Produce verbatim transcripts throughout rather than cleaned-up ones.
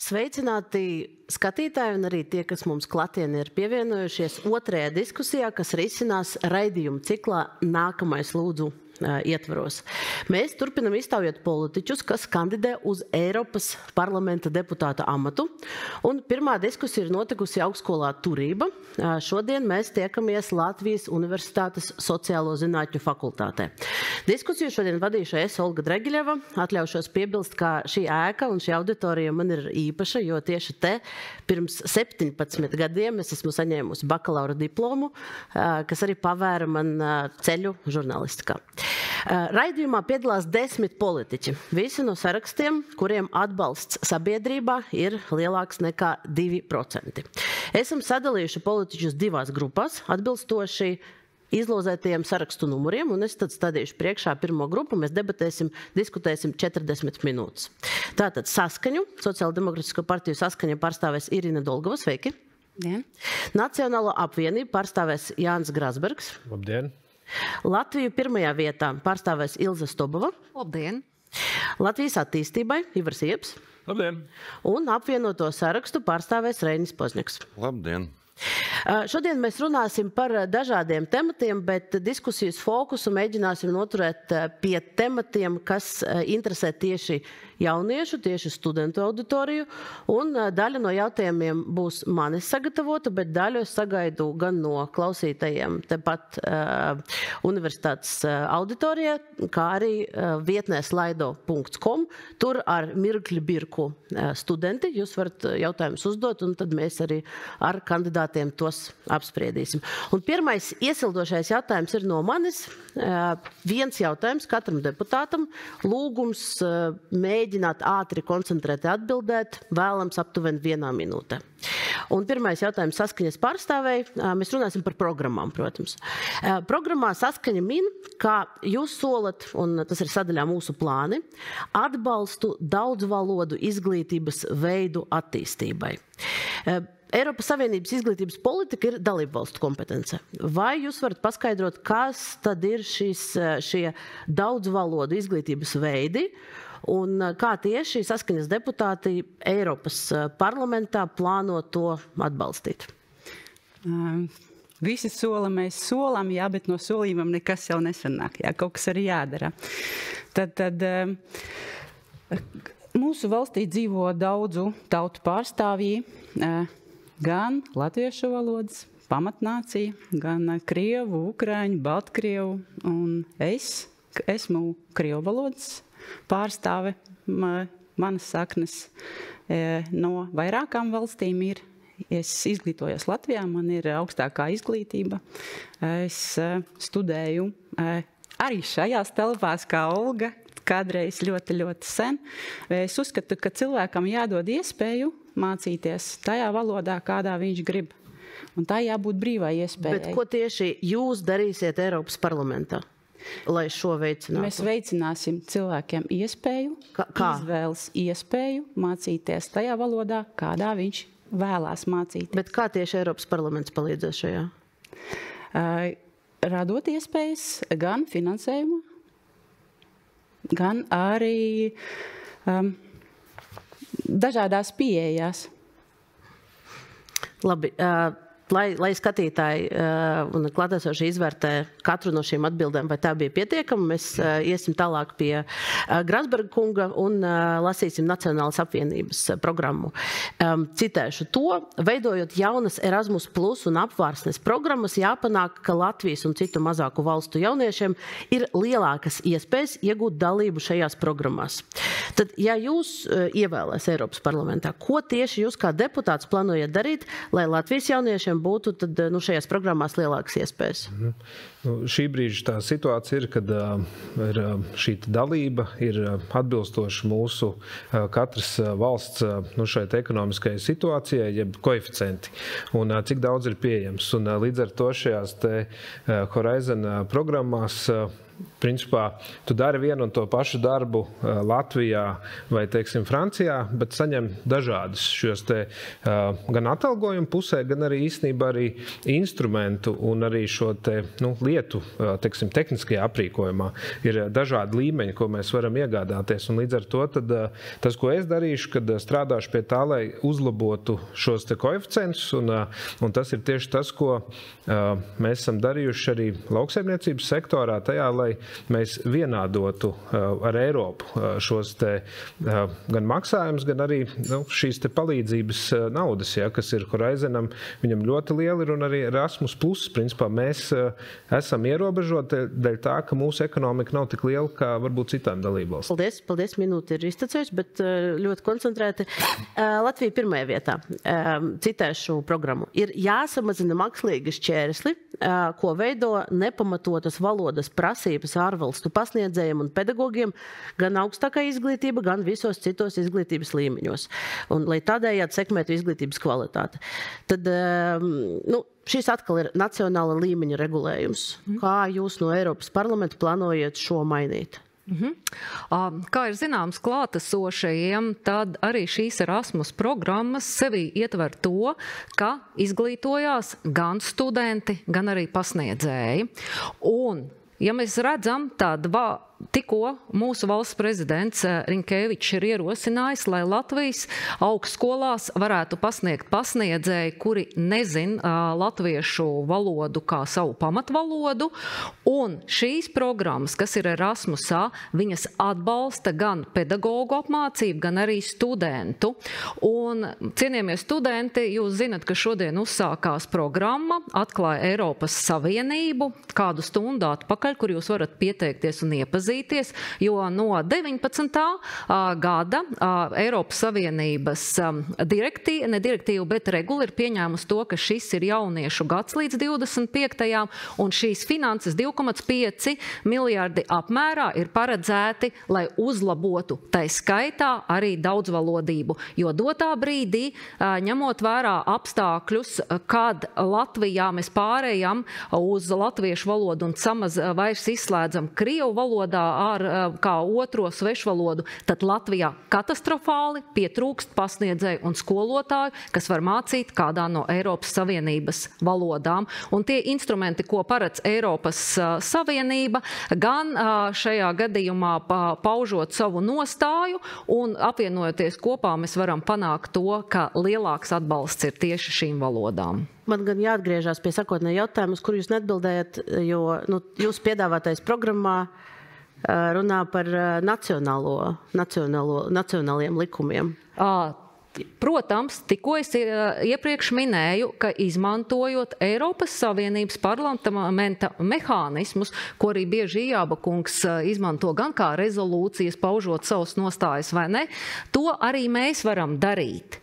Sveicināti skatītāji un arī tie, kas mums klatienē ir pievienojušies otrajā diskusijā, kas risinās raidījuma ciklā Nākamais lūdzu ietvaros. Mēs turpinam iztaujāt politiķus, kas kandidē uz Eiropas parlamenta deputāta amatu. Un pirmā diskusija ir notikusi augstskolā Turība. Šodien mēs tiekamies Latvijas Universitātes sociālo zinātņu fakultātē. Diskusiju šodien vadīšu es, Olga Dregiļeva. Atļaušos piebilst, ka šī ēka un šī auditorija man ir īpaša, jo tieši te pirms septiņpadsmit gadiem es esmu saņēmusi bakalaura diplomu, kas arī pavēra man ceļu žurnālistikā. Raidījumā piedalās desmit politiķi, visi no sarakstiem, kuriem atbalsts sabiedrībā ir lielāks nekā divi procenti. Esam sadalījuši politiķus divās grupās, atbilstoši izlozētajiem sarakstu numuriem, un es tad stādīšu priekšā pirmo grupu, mēs debatēsim, diskutēsim četrdesmit minūtes. Tātad Saskaņu, Sociāldemokratisko partiju Saskaņa pārstāvēs Irina Dolgova, sveiki. Labdien. Nacionālo apvienību pārstāvēs Jānis Grasbergs. Labdien. Latviju pirmajā vietā pārstāvēs Ilze Stobova. Labdien. Latvijas attīstībai Ivars Ieps. Labdien. Un apvienoto sarakstu pārstāvēs Reinis Pozņaks. Labdien. Šodien mēs runāsim par dažādiem tematiem, bet diskusijas fokusu mēģināsim noturēt pie tematiem, kas interesē tieši jauniešu, tieši studentu auditoriju. Un daļa no jautājumiem būs manis sagatavota, bet daļu es sagaidu gan no klausītajiem tepat uh, universitātes auditorijā, kā arī uh, vietnē slaido punkts com. Tur ar mirkļu birku uh, studenti jūs varat jautājumus uzdot, un tad mēs arī ar kandidātiem tos apspriedīsim. Un pirmais iesildošais jautājums ir no manis. Uh, viens jautājums katram deputātam. Lūgums uh, mēģināt ātri koncentrēti atbildēt, vēlams aptuveni vienā minūtē. Un pirmais jautājums Saskaņas pārstāvēji. Mēs runāsim par programmām, protams. Programmā Saskaņa min, kā jūs solat, un tas ir sadaļā mūsu plāni, atbalstu daudzvalodu izglītības veidu attīstībai. Eiropas Savienības izglītības politika ir dalību valstu kompetence. Vai jūs varat paskaidrot, kas tad ir šis, šie daudzvalodu izglītības veidi un kā tieši Saskaņas deputāti Eiropas parlamentā plāno to atbalstīt? Um, visi sola mēs solam, jā, bet no solījumam nekas jau nesanāk. Jā, kaut kas arī jādara. Tad, tad um, mūsu valstī dzīvo daudzu tautu pārstāvji, uh, gan latviešu valodas, pamatnācija, gan krievu, ukraiņu, baltkrievu, un es esmu krievu valodas pārstāve. Manas saknes no vairākām valstīm ir. Es izglītojos Latvijā, man ir augstākā izglītība. Es studēju arī šajās telpās kā Olga, kādreiz ļoti, ļoti sen. Es uzskatu, ka cilvēkam jādod iespēju mācīties tajā valodā, kādā viņš grib. Un tā jābūt brīvai iespējai. Bet ko tieši jūs darīsiet Eiropas parlamentā, lai šo veicinātu? Mēs veicināsim cilvēkiem iespēju, Kā? Kā? izvēles iespēju mācīties tajā valodā, kādā viņš vēlās mācīties. Bet kā tieši Eiropas parlaments palīdzēs šajā? Uh, radot iespējas gan finansējumu, gan arī um, dažādās pieejās. Labi. Uh, Lai, lai skatītāji uh, un klātesoši izvērtē katru no šīm atbildēm, vai tā bija pietiekama, mēs uh, iesim tālāk pie uh, Grasberga kunga un uh, lasīsim Nacionālas apvienības uh, programmu. Um, citēšu to, veidojot jaunas Erasmus plus un apvārsnes programmas, jāpanāk, ka Latvijas un citu mazāku valstu jauniešiem ir lielākas iespējas iegūt dalību šajās programmās. Tad, ja jūs uh, ievēlēs Eiropas parlamentā, ko tieši jūs kā deputāts plānojat darīt, lai Latvijas jauniešiem būtu tad, nu, šajās programmās lielākas iespējas? Mhm. Nu, šī brīža tā situācija ir, kad uh, ir, uh, šī dalība ir uh, atbilstoši mūsu uh, katras uh, valsts uh, nu, šeit ekonomiskajai situācijai, jeb koeficienti, un uh, cik daudz ir pieejams. Un, uh, līdz ar to šajās te uh, Horizon uh, programmās uh, principā tu dari vienu un to pašu darbu Latvijā vai, teiksim, Francijā, bet saņem dažādas šos te gan atalgojumu pusē, gan arī īstenībā arī instrumentu un arī šo te, nu, lietu, teiksim, tehniskajā aprīkojumā ir dažādi līmeņi, ko mēs varam iegādāties. Un līdz ar to tad, tas, ko es darīšu, kad strādāšu pie tā, lai uzlabotu šos te koeficientus, un, un tas ir tieši tas, ko mēs esam darījuši arī lauksaimniecības sektorā tajā, lai mēs vienādotu ar Eiropu šos te gan maksājumus, gan arī nu, šīs te palīdzības naudas, ja, kas ir Horizonam, viņam ļoti liela ir un arī Erasmus plus. Principā mēs esam ierobežoti dēļ tā, ka mūsu ekonomika nav tik liela, kā varbūt citām dalībvalstīm. Paldies, paldies, minūte ir iztecējusi, bet ļoti koncentrēti. Latvija pirmajā vietā, citēšu programmu, ir jāsamazina mākslīgi šķērsli, ko veido nepamatotas valodas prasības ārvalstu pasniedzējiem un pedagogiem, gan augstākā izglītība, gan visos citos izglītības līmeņos. Un, lai tādējādi sekmētu izglītības kvalitāti. Tad, nu, šis atkal ir nacionāla līmeņa regulējums. Kā jūs no Eiropas parlamenta plānojat šo mainīt? Mhm. Kā ir zināms klātesošajiem, tad arī šīs Erasmus programmas sevī ietver to, ka izglītojās gan studenti, gan arī pasniedzēji. Un, ja mēs redzam, tad va, tikko mūsu valsts prezidents Rinkēvičs ir ierosinājis, lai Latvijas augstskolās varētu pasniegt pasniedzēji, kuri nezin uh, latviešu valodu kā savu pamatvalodu, un šīs programmas, kas ir Erasmusā, viņas atbalsta gan pedagogu apmācību, gan arī studentu. Un, cienījamie studenti, jūs zinat, ka šodien uzsākās programma, atklāja Eiropas Savienību, kādu stundu atpakaļ, kur jūs varat pieteikties un iepazīties, jo no deviņpadsmitā gada Eiropas Savienības direktīva, ne direktīva, bet regula ir pieņēmusi to, ka šis ir jauniešu gads līdz divdesmit piektajam, un šīs finanses divi komats pieci miljardi apmērā ir paredzēti, lai uzlabotu tai skaitā arī daudzvalodību, jo dotā brīdī, ņemot vērā apstākļus, kad Latvijā mēs pārējam uz latviešu valodu un samaz vairs izslēdzam krievu valodā ar kā otro svešvalodu, tad Latvijā katastrofāli pietrūkst pasniedzēju un skolotāju, kas var mācīt kādā no Eiropas Savienības valodām. Un tie instrumenti, ko paredz Eiropas Savienība, gan šajā gadījumā paužot savu nostāju un apvienojoties kopā, mēs varam panākt to, ka lielāks atbalsts ir tieši šīm valodām. Man gan jāatgriežās pie sakotnē jautājumus, kur jūs neatbildējat, jo nu, jūs piedāvātais programmā runā par nacionālo, nacionālo, nacionāliem likumiem. Protams, tikko es iepriekš minēju, ka izmantojot Eiropas Savienības parlamenta mehānismus, ko arī bieži Ijāba kungs izmanto gan kā rezolūcijas, paužot savus nostājas vai ne, to arī mēs varam darīt.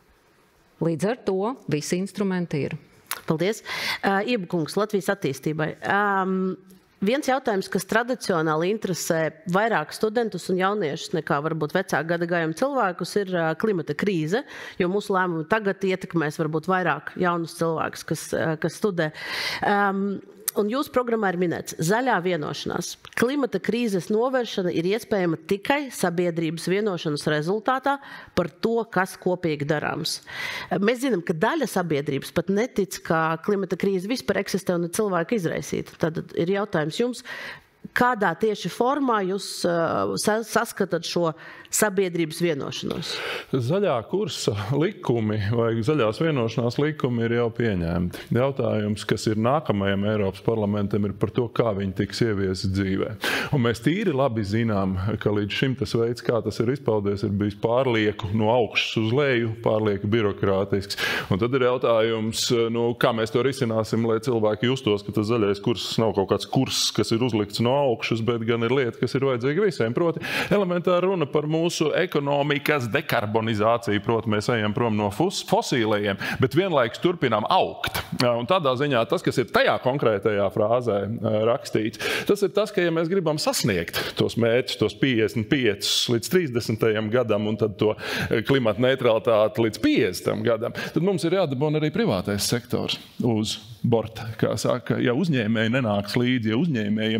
Līdz ar to visi instrumenti ir. Paldies. Ijāba kungs, Latvijas attīstībai. Um, Viens jautājums, kas tradicionāli interesē vairāk studentus un jauniešus nekā varbūt vecāku gadagājumu cilvēkus, ir klimata krīze, jo mūsu lēmumi tagad ietekmēs varbūt vairāk jaunus cilvēkus, kas, kas studē. Um, Un jūsu programmā ir minēts zaļā vienošanās. Klimata krīzes novēršana ir iespējama tikai sabiedrības vienošanas rezultātā par to, kas kopīgi darāms. Mēs zinām, ka daļa sabiedrības pat netic, ka klimata krīze vispār eksistē un ir cilvēka izraisīta. Tad ir jautājums jums, kādā tieši formā jūs uh, saskatāt šo sabiedrības vienošanos? Zaļā kursa likumi vai zaļās vienošanās likumi ir jau pieņemti. Jautājums, kas ir nākamajam Eiropas parlamentam, ir par to, kā viņi tiks ieviesti dzīvē. Un mēs tīri labi zinām, ka līdz šim tas veids, kā tas ir izpaudies, ir bijis pārlieku no augšas uz leju, pārlieku birokrātisks. Un tad ir jautājums, nu, kā mēs to risināsim, lai cilvēki justos, ka tas zaļais kurs nav kaut kāds kurs, kas ir uzlikts no augšas, bet gan ir lieta, kas ir vajadzīga visiem. Proti, elementāri runa par mūsu ekonomikas dekarbonizāciju, proti, mēs ejam prom no fosīlajiem, bet vienlaikus turpinām augt. Un tādā ziņā tas, kas ir tajā konkrētajā frāzē rakstīts, tas ir tas, ka, ja mēs gribam sasniegt tos mērķus, tos piecdesmit piecus līdz trīsdesmitajam gadam un tad to klimata neutralitāti līdz piecdesmitajam gadam, tad mums ir jādabūna arī privātais sektors uz borta, kā saka, ja uzņēmēji nenāks līdzi, ja uzņēmējiem, tā skaitā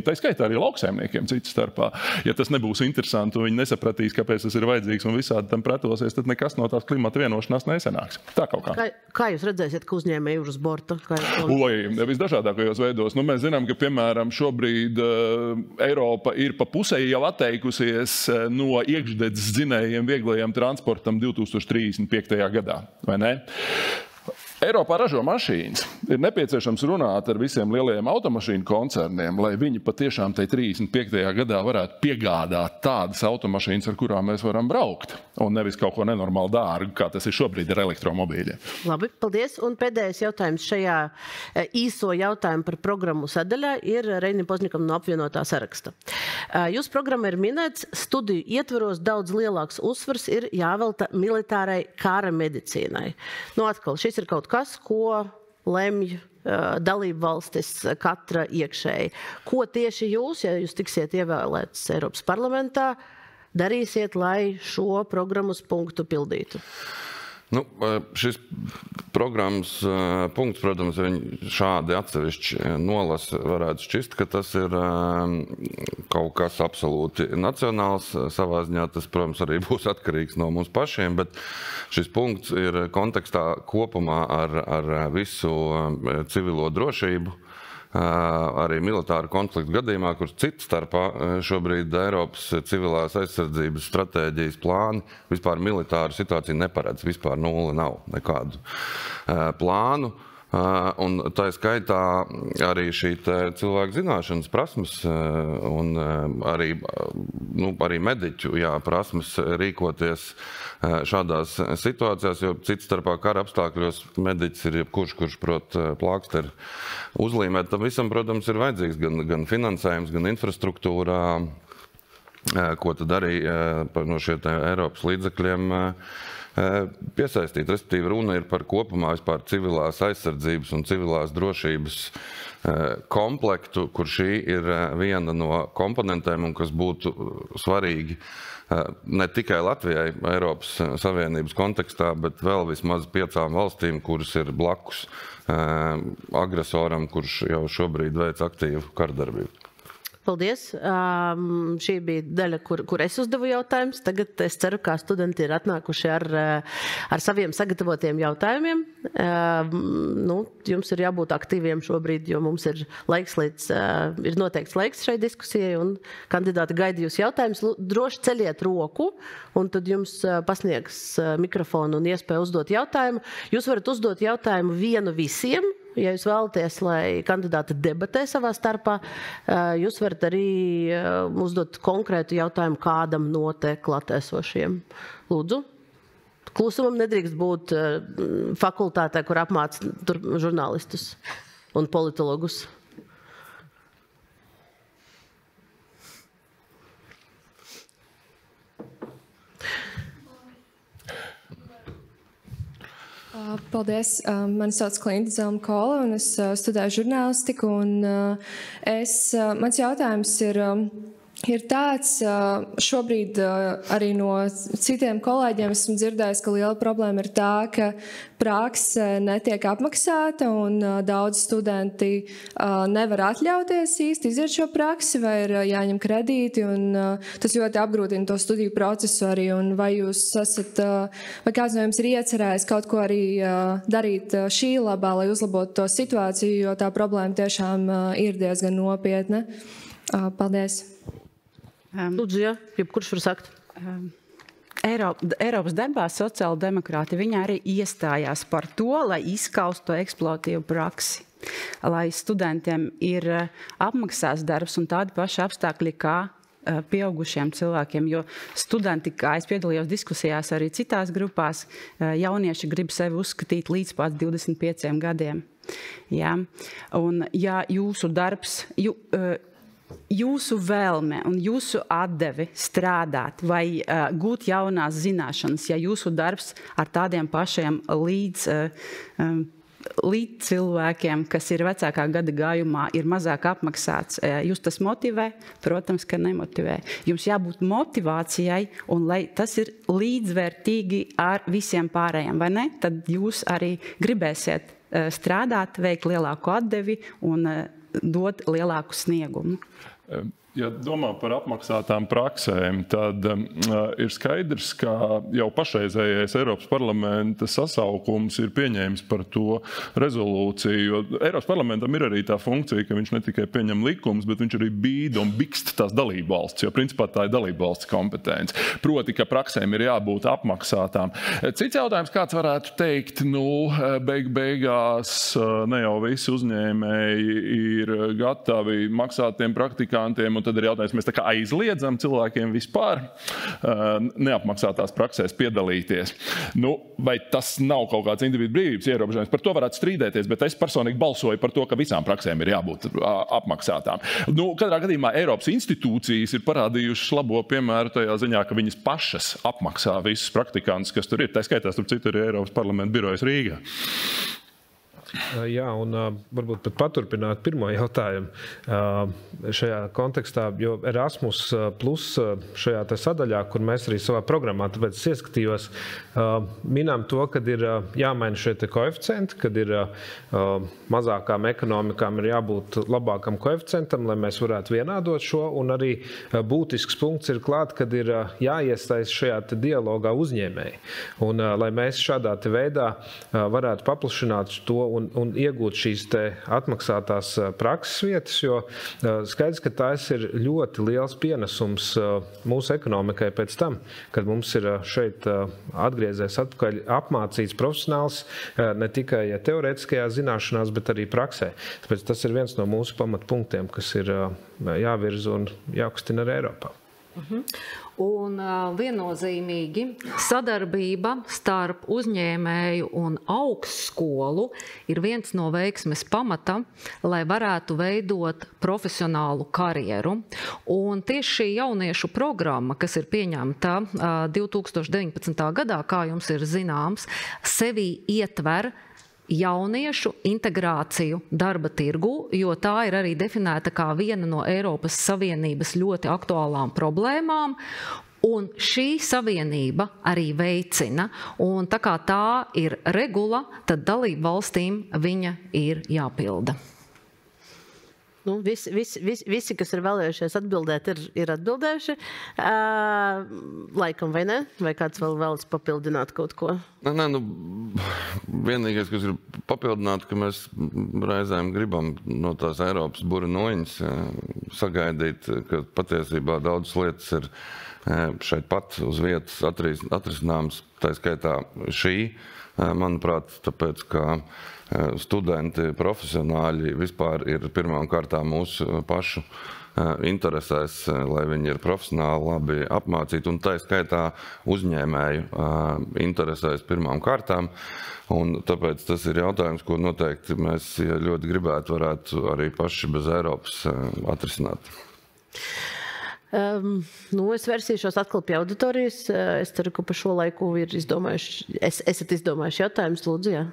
arī lauksaimniekiem citu starpā. Ja tas nebūs interesanti un viņi nesapratīs, kāpēc tas ir vajadzīgs un visādi tam pretosies, tad nekas no tās klimata vienošanās nesanāks. Tā kaut kā. Kā, kā jūs redzēsiet, ka uzņēmēji ir uz borta? Oi, visdažādākajos veidos. Nu, mēs zinām, ka, piemēram, šobrīd uh, Eiropa ir pa pusē jau atteikusies uh, no iekšdedzes dzinējiem vieglajiem transportam divi tūkstoši trīsdesmit piektajā gadā, vai ne? Eiropā ražo mašīnas. Ir nepieciešams runāt ar visiem lielajiem automašīnu koncerniem, lai viņi patiešām tai trīsdesmit piektajā gadā varētu piegādāt tādas automašīnas, ar kurām mēs varam braukt, un nevis kaut ko nenormāli dārgu, kā tas ir šobrīd ar elektromobīļiem. Labi, paldies. Un pēdējais jautājums šajā īso jautājumu par programmu sadaļā ir Reinim Pozņikam no apvienotā saraksta. Jūsu programma ir minēts, studiju ietveros daudz lielāks uzsvars ir jāvelta militārai kara medicīnai. Nu, atkal, šis ir kaut kas, ko lemj uh, dalību valstis katra iekšēji. Ko tieši jūs, ja jūs tiksiet ievēlēts Eiropas parlamentā, darīsiet, lai šo programmas punktu pildītu? Nu, šis programmas punkts, protams, viņi šādi atsevišķi nolasa varētu šķist, ka tas ir kaut kas absolūti nacionāls. Savā ziņā tas, protams, arī būs atkarīgs no mums pašiem, bet šis punkts ir kontekstā kopumā ar, ar visu civilo drošību, arī militāru konfliktu gadījumā, kur citu starpā šobrīd Eiropas civilās aizsardzības stratēģijas plāni vispār militāru situāciju neparedz, vispār nulli nav nekādu plānu. Un tā skaitā arī šī cilvēku zināšanas prasmes un arī, nu, arī mediķu jā, prasmes rīkoties šādās situācijās, jo cits starpā kara apstākļos mediķis ir jebkurš, kurš prot plāksteri uzlīmēt. Tam visam, protams, ir vajadzīgs gan, gan finansējums, gan infrastruktūrā, ko tad arī no šiem Eiropas līdzekļiem piesaistīt. Respektīvi, runa ir par kopumā vispār civilās aizsardzības un civilās drošības komplektu, kur šī ir viena no komponentēm un kas būtu svarīgi ne tikai Latvijai Eiropas Savienības kontekstā, bet vēl vismaz piecām valstīm, kuras ir blakus agresoram, kurš jau šobrīd veic aktīvu kardarbību. Paldies. Um, šī bija daļa, kur, kur es uzdevu jautājumus. Tagad es ceru, ka studenti ir atnākuši ar, ar saviem sagatavotiem jautājumiem. Um, nu, jums ir jābūt aktīviem šobrīd, jo mums ir laiks līdz, uh, ir noteikts laiks šai diskusijai, un kandidāti gaida jūs jautājumus. Droši ceļiet roku, un tad jums pasniegs mikrofonu un iespēju uzdot jautājumu. Jūs varat uzdot jautājumu vienu visiem. Ja jūs vēlaties, lai kandidāti debatē savā starpā, jūs varat arī uzdot konkrētu jautājumu kādam no te klātesošiem. Lūdzu. Klusumam nedrīkst būt fakultātē, kur apmāc tur žurnālistus un politologus. Paldies. Mani sauc Klinta Zelma-Kola un es studēju žurnālistiku. Un es, mans jautājums ir, ir tāds, šobrīd arī no citiem kolēģiem esmu dzirdējis, ka liela problēma ir tā, ka prakse netiek apmaksāta un daudz studenti nevar atļauties īsti iziet šo praksi vai ir jāņem kredīti, un tas ļoti apgrūtina to studiju procesu arī. Un vai jūs esat, vai kāds no jums ir iecerējis kaut ko arī darīt šī labā, lai uzlabotu to situāciju, jo tā problēma tiešām ir diezgan nopietna? Paldies. Lūdzu, jā, jebkurš var sakt. Eiropa, Eiropas darbā sociāla demokrāti viņi arī iestājās par to, lai izskaustu to eksploatīvu praksi, lai studentiem ir apmaksās darbs un tādi paši apstākļi kā pieaugušiem cilvēkiem, jo studenti, kā es piedalījos diskusijās arī citās grupās, jaunieši grib sevi uzskatīt līdz pat divdesmit pieciem gadiem. Jā. Un ja jūsu darbs, jū, jūsu vēlme un jūsu atdevi strādāt vai uh, gūt jaunās zināšanas, ja jūsu darbs ar tādiem pašiem līdz, uh, līdz cilvēkiem, kas ir vecākā gada gājumā, ir mazāk apmaksāts, uh, jūs tas motivē? Protams, ka nemotivē. Jums jābūt motivācijai, un lai tas ir līdzvērtīgi ar visiem pārējiem, vai ne? Tad jūs arī gribēsiet uh, strādāt, veikt lielāku atdevi un uh, dot lielāku sniegumu. Ja domā par apmaksātām praksēm, tad uh, ir skaidrs, ka jau pašreizējais Eiropas parlamenta sasaukums ir pieņēmis par to rezolūciju. Jo Eiropas parlamentam ir arī tā funkcija, ka viņš ne tikai pieņem likumus, bet viņš arī bīda un bikst tās dalību valsts, jo principā tā ir dalību valsts kompetence. Proti, ka praksēm ir jābūt apmaksātām. Cits jautājums, kāds varētu teikt, nu, beig beigās ne jau visi uzņēmēji ir gatavi maksāt tiem praktikantiem, un tad ir jautājums, mēs tā kā aizliedzam cilvēkiem vispār neapmaksātās praksēs piedalīties. Nu, vai tas nav kaut kāds individu brīvības ierobežojums? Par to varētu strīdēties, bet es personīgi balsoju par to, ka visām praksēm ir jābūt apmaksātām. Nu, katrā gadījumā Eiropas institūcijas ir parādījušas labo piemēru tajā ziņā, ka viņas pašas apmaksā visus praktikantus, kas tur ir. Tā skaitās, tur citur ir Eiropas parlamenta birojas Rīgā. Jā, un varbūt pat paturpināt pirmo jautājumu šajā kontekstā, jo Erasmus plus šajā te sadaļā, kur mēs arī savā programmā, tāpēc es ieskatījos, minām to, kad ir jāmaina šie te koeficienti, kad ir mazākām ekonomikām ir jābūt labākam koeficientam, lai mēs varētu vienādot šo, un arī būtisks punkts ir klāt, kad ir jāiestājas šajā te dialogā uzņēmēji. Un lai mēs šādā te veidā varētu paplašināt to un, un iegūt šīs te atmaksātās prakses vietas, jo skaidrs, ka tās ir ļoti liels pienesums mūsu ekonomikai pēc tam, kad mums ir šeit atgriezies atpakaļ apmācīts profesionāls ne tikai teorētiskajā zināšanās, bet arī praksē. Tāpēc tas ir viens no mūsu pamatpunktiem, kas ir jāvirza un jākustina arī Eiropā. Uh-huh. Un uh, viennozīmīgi sadarbība starp uzņēmēju un augstskolu ir viens no veiksmes pamata, lai varētu veidot profesionālu karjeru. Un tieši šī jauniešu programma, kas ir pieņemta uh, divi tūkstoši deviņpadsmitā gadā, kā jums ir zināms, sevī ietver jauniešu integrāciju darba tirgu, jo tā ir arī definēta kā viena no Eiropas Savienības ļoti aktuālām problēmām. Un šī savienība arī veicina, un tā kā tā ir regula, tad dalību valstīm viņa ir jāpilda. Nu, visi, visi, visi, visi, kas ir vēlējušies atbildēt, ir, ir atbildējuši. Uh, laikam vai ne? Vai kāds vēl vēlas papildināt kaut ko? Nē, nē, nu, vienīgais, kas ir papildināt, ka mēs reizēm gribam no tās Eiropas burinoņas sagaidīt, ka patiesībā daudzas lietas ir šeit pat uz vietas atris, atrisināmas, tā skaitā šī, manuprāt, tāpēc, ka studenti, profesionāļi vispār ir pirmām kārtām mūsu pašu interesēs, lai viņi ir profesionāli labi apmācīti, un tā skaitā uzņēmēju interesēs pirmām kārtām. Un tāpēc tas ir jautājums, ko noteikti mēs ļoti gribētu varētu arī paši bez Eiropas atrisināt. Um, nu, es versīšos atkal pie auditorijas. Es ceru, ka pa šo laiku ir izdomājuši, es, esat izdomājuši jautājumus, lūdzu, jā.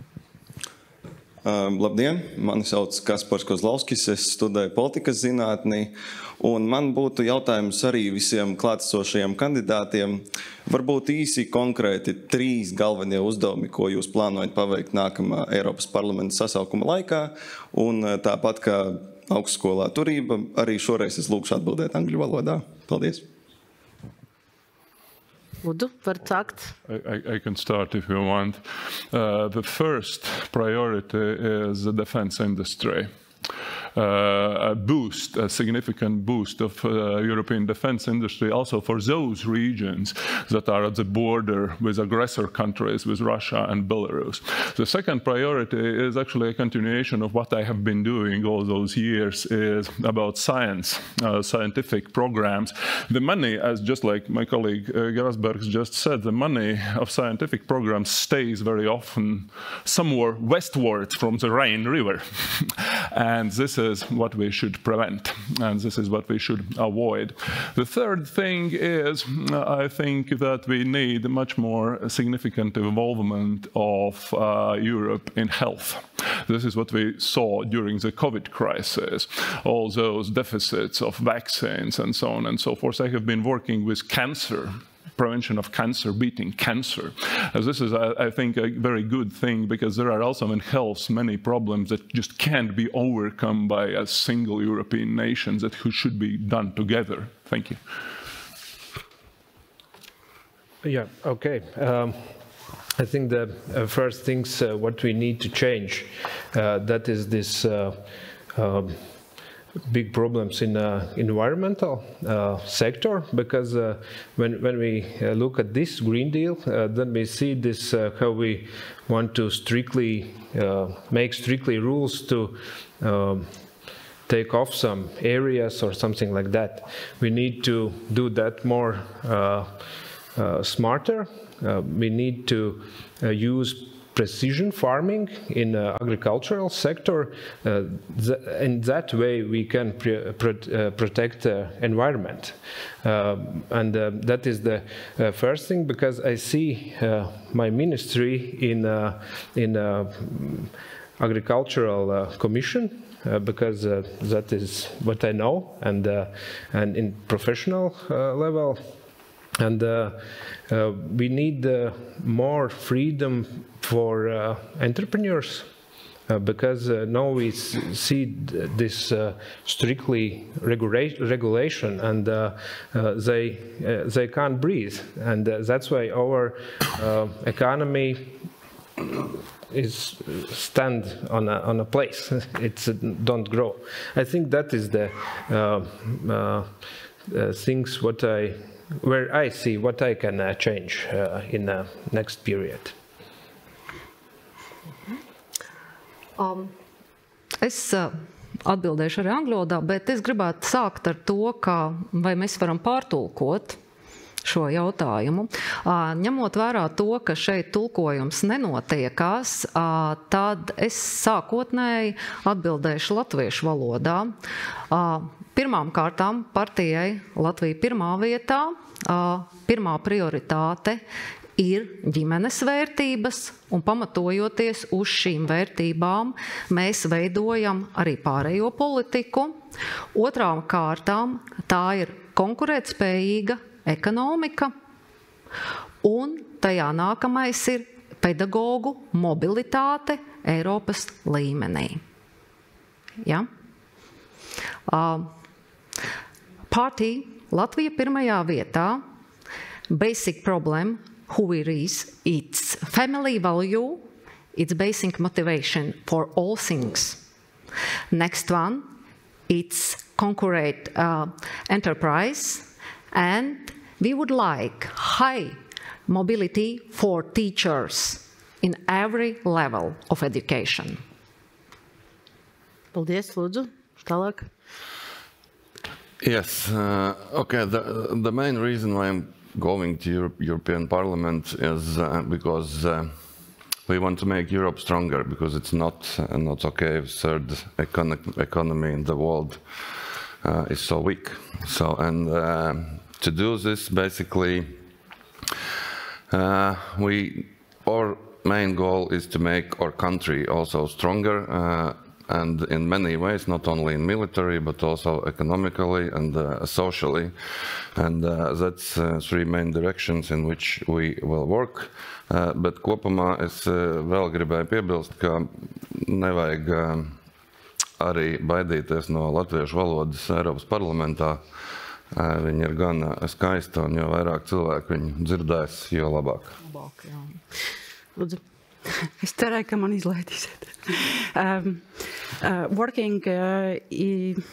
Uh, labdien, mani sauc Kaspars Kozlovskis, es studēju politikas zinātnī, un man būtu jautājums arī visiem klātesošajiem kandidātiem. Varbūt īsi konkrēti trīs galvenie uzdevumi, ko jūs plānojat paveikt nākamā Eiropas parlamenta sasaukuma laikā, un tāpat kā augstskolā turība, arī šoreiz es lūkšu atbildēt angļu valodā. Paldies! Lūdzu, varat sākt. I, I can start if you want. Uh, the first priority is the defense industry. Uh, a boost, a significant boost of uh, European defense industry also for those regions that are at the border with aggressor countries, with Russia and Belarus. The second priority is actually a continuation of what I have been doing all those years, is about science, uh, scientific programs. The money, as just like my colleague uh, Grasbergs just said, the money of scientific programs stays very often somewhere westwards from the Rhine River. And this is what we should prevent, and this is what we should avoid. The third thing is, I think that we need much more significant involvement of uh, Europe in health. This is what we saw during the COVID crisis, all those deficits of vaccines and so on and so forth. I have been working with cancer prevention of cancer beating cancer. As this is, I, I think, a very good thing, because there are also in health many problems that just can't be overcome by a single European nation, that should be done together. Thank you. Yeah, okay. Um, I think the uh, first things uh, what we need to change, uh, that is this uh, uh, big problems in uh, environmental uh, sector, because uh, when, when we uh, look at this Green Deal, uh, then we see this uh, how we want to strictly uh, make strictly rules to um, take off some areas or something like that. We need to do that more uh, uh, smarter. Uh, we need to uh, use precision farming in uh, agricultural sector. Uh, th in that way we can pre pro uh, protect the environment. Uh, and uh, that is the uh, first thing, because I see uh, my ministry in, uh, in uh, agricultural uh, commission, uh, because uh, that is what I know, and, uh, and in professional uh, level. And uh, uh, we need uh, more freedom for uh, entrepreneurs, uh, because uh, now we see this uh, strictly regula regulation, and uh, uh, they uh, they can't breathe, and uh, that's why our uh, economy is stand on a, on a place. It's uh, don't grow. I think that is the uh, uh, uh, things what I. where I see what I can uh, change uh, in the next period. Um, es uh, atbildēšu arī angļu valodā, bet es gribētu sākt ar to, ka vai mēs varam pārtulkot šo jautājumu. Uh, ņemot vērā to, ka šeit tulkojums nenotiekās, uh, tad es sākotnēji atbildēšu latviešu valodā. Uh, Pirmām kārtām partijai Latvija pirmā vietā, pirmā prioritāte ir ģimenes vērtības, un pamatojoties uz šīm vērtībām, mēs veidojam arī pārējo politiku. Otrām kārtām tā ir konkurētspējīga ekonomika, un tajā nākamais ir pedagogu mobilitāte Eiropas līmenī. Ja? Uh, Party Latvija pirmajā vietā, basic problem, who it is, it's family value, it's basic motivation for all things. Next one, it's concurrent uh, enterprise, and we would like high mobility for teachers in every level of education. Paldies, lūdzu. Tālāk. Yes, uh, okay, the, the main reason why I'm going to Europe, European Parliament is uh, because uh, we want to make Europe stronger, because it's not, uh, not okay if third econ economy in the world uh, is so weak. So, and uh, to do this, basically, uh, we, our main goal is to make our country also stronger, uh, and in many ways, not only in military, but also economically and uh, socially. And uh, that's uh, three main directions in which we will work. Uh, bet kopumā es uh, vēl gribēju piebilst, ka nevajag uh, arī baidīties no latviešu valodas Eiropas parlamentā. Uh, viņa ir gan skaista, un jo vairāk cilvēku viņu dzirdēs, jo labāk. Labāk, jā. Lūdzu. Es cerēju, ka man izlaidīsiet. um, uh, working uh, in,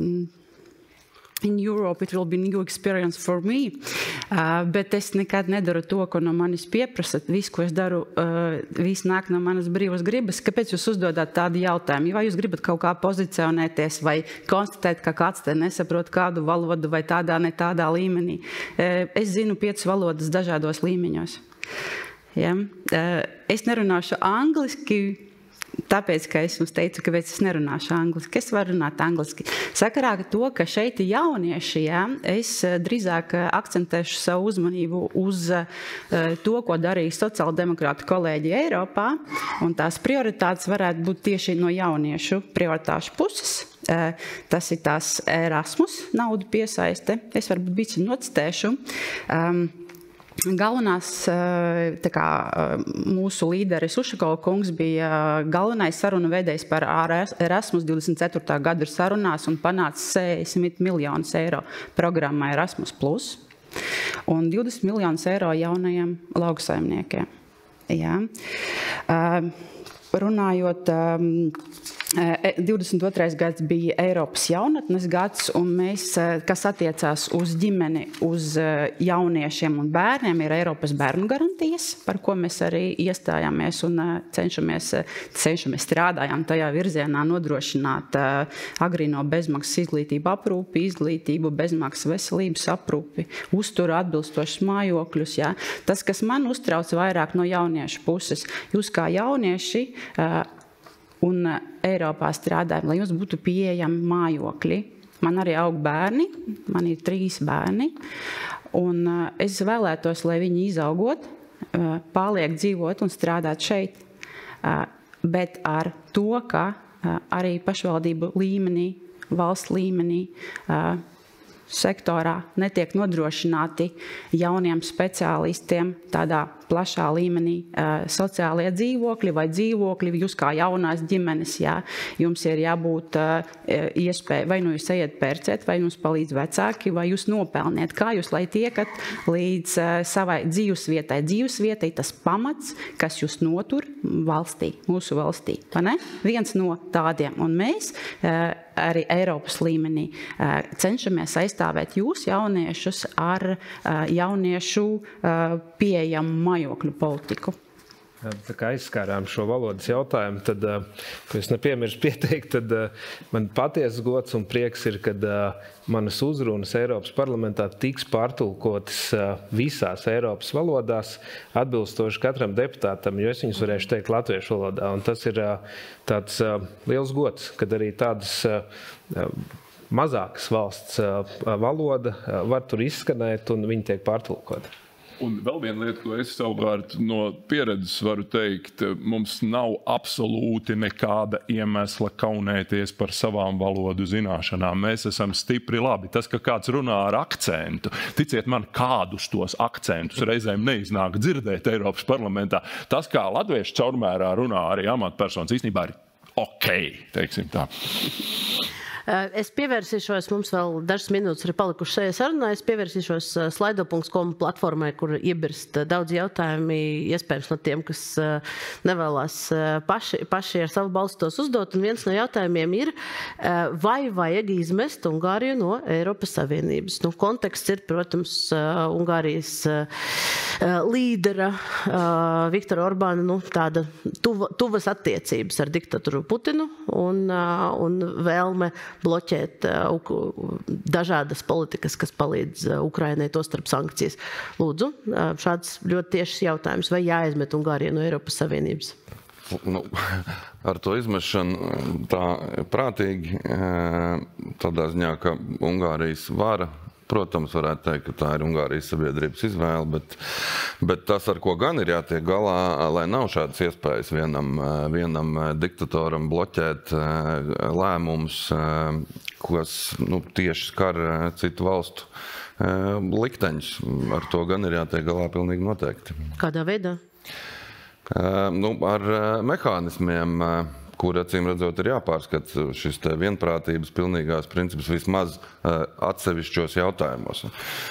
in Europe, it will be new experience for me, uh, bet es nekad nedaru to, ko no manis pieprasat. Viss, ko es daru, uh, viss nāk no manas brīvas gribas. Kāpēc jūs uzdodāt tādu jautājumu? Vai jūs gribat kaut kā pozicionēties vai konstatēt, ka kāds te nesaprot kādu valodu vai tādā, ne tādā līmenī? Uh, es zinu piecas valodas dažādos līmeņos. Ja? Es nerunāšu angliski, tāpēc, ka es jums teicu, ka es nerunāšu angliski. Es varu runāt angliski. Sakarā to, ka šeit ir jaunieši, ja, es drīzāk akcentēšu savu uzmanību uz to, ko darīja sociāldemokrāti kolēģi Eiropā, un tās prioritātes varētu būt tieši no jauniešu prioritāšu puses. Tas ir tās Erasmus naudu piesaiste. Es varbūt bišķi nocitēšu. Um, galvenās, tā kā mūsu līderis Ušakova kungs bija galvenais sarunu vedējs par Erasmus divdesmit ceturtā gada sarunās un panāca sešdesmit miljonus eiro programmai Erasmus plus un divdesmit miljonus eiro jaunajiem lauksaimniekiem. Jā. Runājot, divdesmit otrais gads bija Eiropas jaunatnes gads, un mēs, kas attiecās uz ģimeni, uz jauniešiem un bērniem, ir Eiropas bērnu garantijas, par ko mēs arī iestājāmies un cenšamies, cenšamies strādājām tajā virzienā nodrošināt agrīno bezmaksas izglītību aprūpi, izglītību, bezmaksas veselības aprūpi, uzturu atbilstošus mājokļus. Jā. Tas, kas man uztrauc vairāk no jauniešu puses, jūs kā jaunieši un Eiropā strādājam, lai jums būtu pieejami mājokļi. Man arī aug bērni, man ir trīs bērni, un es vēlētos, lai viņi izaugot, paliek dzīvot un strādāt šeit, bet ar to, ka arī pašvaldību līmenī, valsts līmenī, sektorā netiek nodrošināti jauniem speciālistiem tādā plašā līmenī sociālie dzīvokļi vai dzīvokļi, jūs kā jaunās ģimenes, jā, jums ir jābūt iespēja, vai nu jūs ejat pērcēt, vai jums palīdz vecāki, vai jūs nopelniet, kā jūs, lai tiekat līdz savai dzīvesvietai. Dzīvesvietai tas pamats, kas jūs notur valstī, mūsu valstī, vai ne? Viens no tādiem, un mēs arī Eiropas līmenī cenšamies aizstāvēt jūs jauniešus ar jauniešu pieejamu mājokļu politiku. Tā kā aizskārām šo valodas jautājumu, tad, ko es nepiemirstu pieteikt, tad man patiesas gods un prieks ir, kad manas uzrunas Eiropas parlamentā tiks pārtulkotas visās Eiropas valodās, atbilstoši katram deputātam, jo es viņus varēšu teikt latviešu valodā. Un tas ir tāds liels gods, kad arī tādas mazākas valsts valoda var tur izskanēt un viņi tiek pārtulkoti. Un vēl viena lieta, ko es savukārt no pieredzes varu teikt, mums nav absolūti nekāda iemesla kaunēties par savām valodu zināšanām. Mēs esam stipri labi. Tas, ka kāds runā ar akcentu, ticiet man, kādus tos akcentus reizēm neiznāk dzirdēt Eiropas parlamentā. Tas, kā latviešu caurmērā runā arī amatpersonas, īstenībā ir ok, teiksim tā. Es pievērsīšos, mums vēl dažas minūtes ir palikušas šajā sarunā, es pievērsīšos slido punktu com platformai, kur iebirst daudz jautājumi, iespējams no tiem, kas nevēlās paši, paši ar savu balstu tos uzdot. Un viens no jautājumiem ir, vai vajag izmest Ungāriju no Eiropas Savienības? Nu, konteksts ir, protams, Ungārijas līdera Viktora Orbāna, nu, tāda tuva, tuvas attiecības ar diktaturu Putinu un, un vēlme bloķēt uh, dažādas politikas, kas palīdz uh, Ukrainai, to starp sankcijas. Lūdzu, uh, šāds ļoti tiešs jautājums, vai jāizmet Ungārija no Eiropas Savienības? Nu, ar to izmešanu tā prātīgi, tādā ziņā, ka Ungārijas vara, protams, varētu teikt, ka tā ir Ungārijas sabiedrības izvēle, bet, bet tas, ar ko gan ir jātiek galā, lai nav šādas iespējas vienam, vienam diktatoram bloķēt lēmumus, kas nu, tieši skar citu valstu likteņus. Ar to gan ir jātiek galā pilnīgi noteikti. Kādā veidā? Nu, ar mehānismiem, kur, acīm redzot, ir jāpārskata šis te vienprātības pilnīgās princips vismaz atsevišķos jautājumos.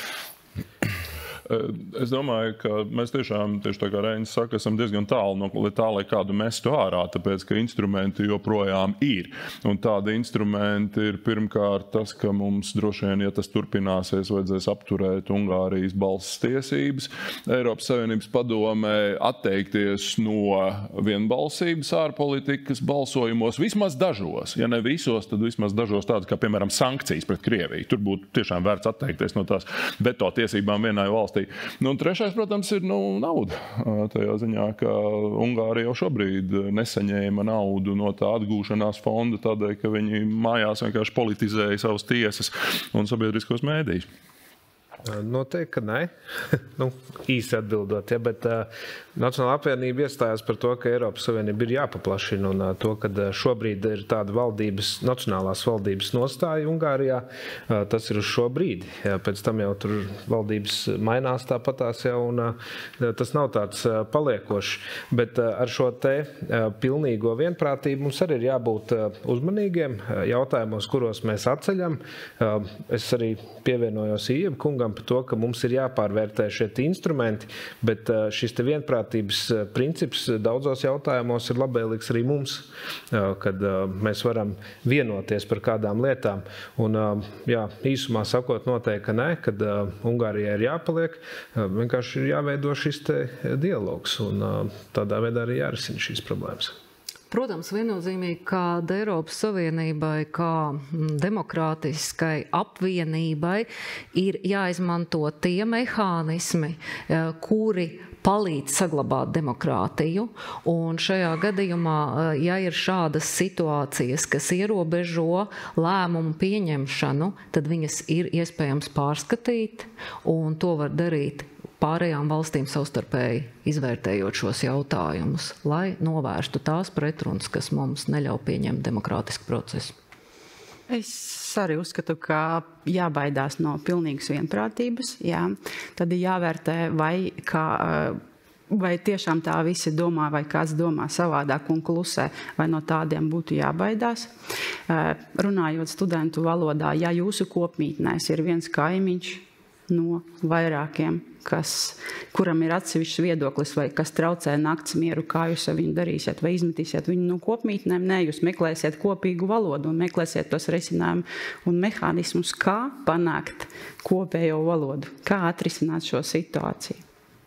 Es domāju, ka mēs tiešām, tieši tā kā Reinis saka, esam diezgan tālu no tā, lai kādu mestu ārā, tāpēc, ka instrumenti joprojām ir. Un tādi instrumenti ir pirmkārt tas, ka mums droši vien, ja tas turpināsies, vajadzēs apturēt Ungārijas balss tiesības. Eiropas Savienības padomē atteikties no vienbalsības ārpolitikas balsojumos, vismaz dažos, ja ne visos, tad vismaz dažos tādas, kā piemēram sankcijas pret Krieviju. Tur būtu tiešām vērts atteikties no tās veto tiesībām vienai valstī. Nu, un trešais, protams, ir nu, nauda. Tajā ziņā, ka Ungārija jau šobrīd nesaņēma naudu no tā atgūšanās fonda, tādēļ, ka viņi mājās vienkārši politizēja savas tiesas un sabiedriskos mēdījus. Noteikti, ka nē. Nu, īsi atbildot, ja, bet Nacionālā apvienība iestājās par to, ka Eiropas Savienība ir jāpaplašina un to, ka šobrīd ir tāda valdības, nacionālās valdības nostāja Ungārijā, tas ir uz šo brīdi. Pēc tam jau tur valdības mainās tāpatās jau un tas nav tāds paliekošs. Bet ar šo te pilnīgo vienprātību mums arī ir jābūt uzmanīgiem jautājumos, kuros mēs atceļam. Es arī pievienojos Ieva kungam par to, ka mums ir jāpārvērtē šie instrumenti, bet šis te vienprātības princips daudzos jautājumos ir labvēlīgs arī mums, kad mēs varam vienoties par kādām lietām. Un, jā, īsumā sakot noteikti, ka nē, kad Ungārijai ir jāpaliek, vienkārši ir jāveido šis te dialogs un tādā veidā arī jārisina šīs problēmas. Protams, viennozīmīgi, ka Eiropas Savienībai kā demokrātiskai apvienībai ir jāizmanto tie mehānismi, kuri palīdz saglabāt demokrātiju. Un šajā gadījumā, ja ir šādas situācijas, kas ierobežo lēmumu pieņemšanu, tad viņas ir iespējams pārskatīt, un to var darīt pārējām valstīm savstarpēji izvērtējot šos jautājumus, lai novērstu tās pretrunas, kas mums neļauj pieņemt demokrātisku procesu. Es arī uzskatu, ka jābaidās no pilnīgas vienprātības. Jā. Tad ir jāvērtē, vai, kā, vai tiešām tā visi domā, vai kāds domā savādāk un klusē, vai no tādiem būtu jābaidās. Runājot studentu valodā, ja jūsu kopmītnēs ir viens kaimiņš no vairākiem, kas, kuram ir atsevišķs viedoklis vai kas traucē nakts mieru, kā jūs ar viņu darīsiet, vai izmetīsiet viņu no kopmītnēm? Nē, jūs meklēsiet kopīgu valodu un meklēsiet tos risinājumu un mehānismus, kā panākt kopējo valodu, kā atrisināt šo situāciju.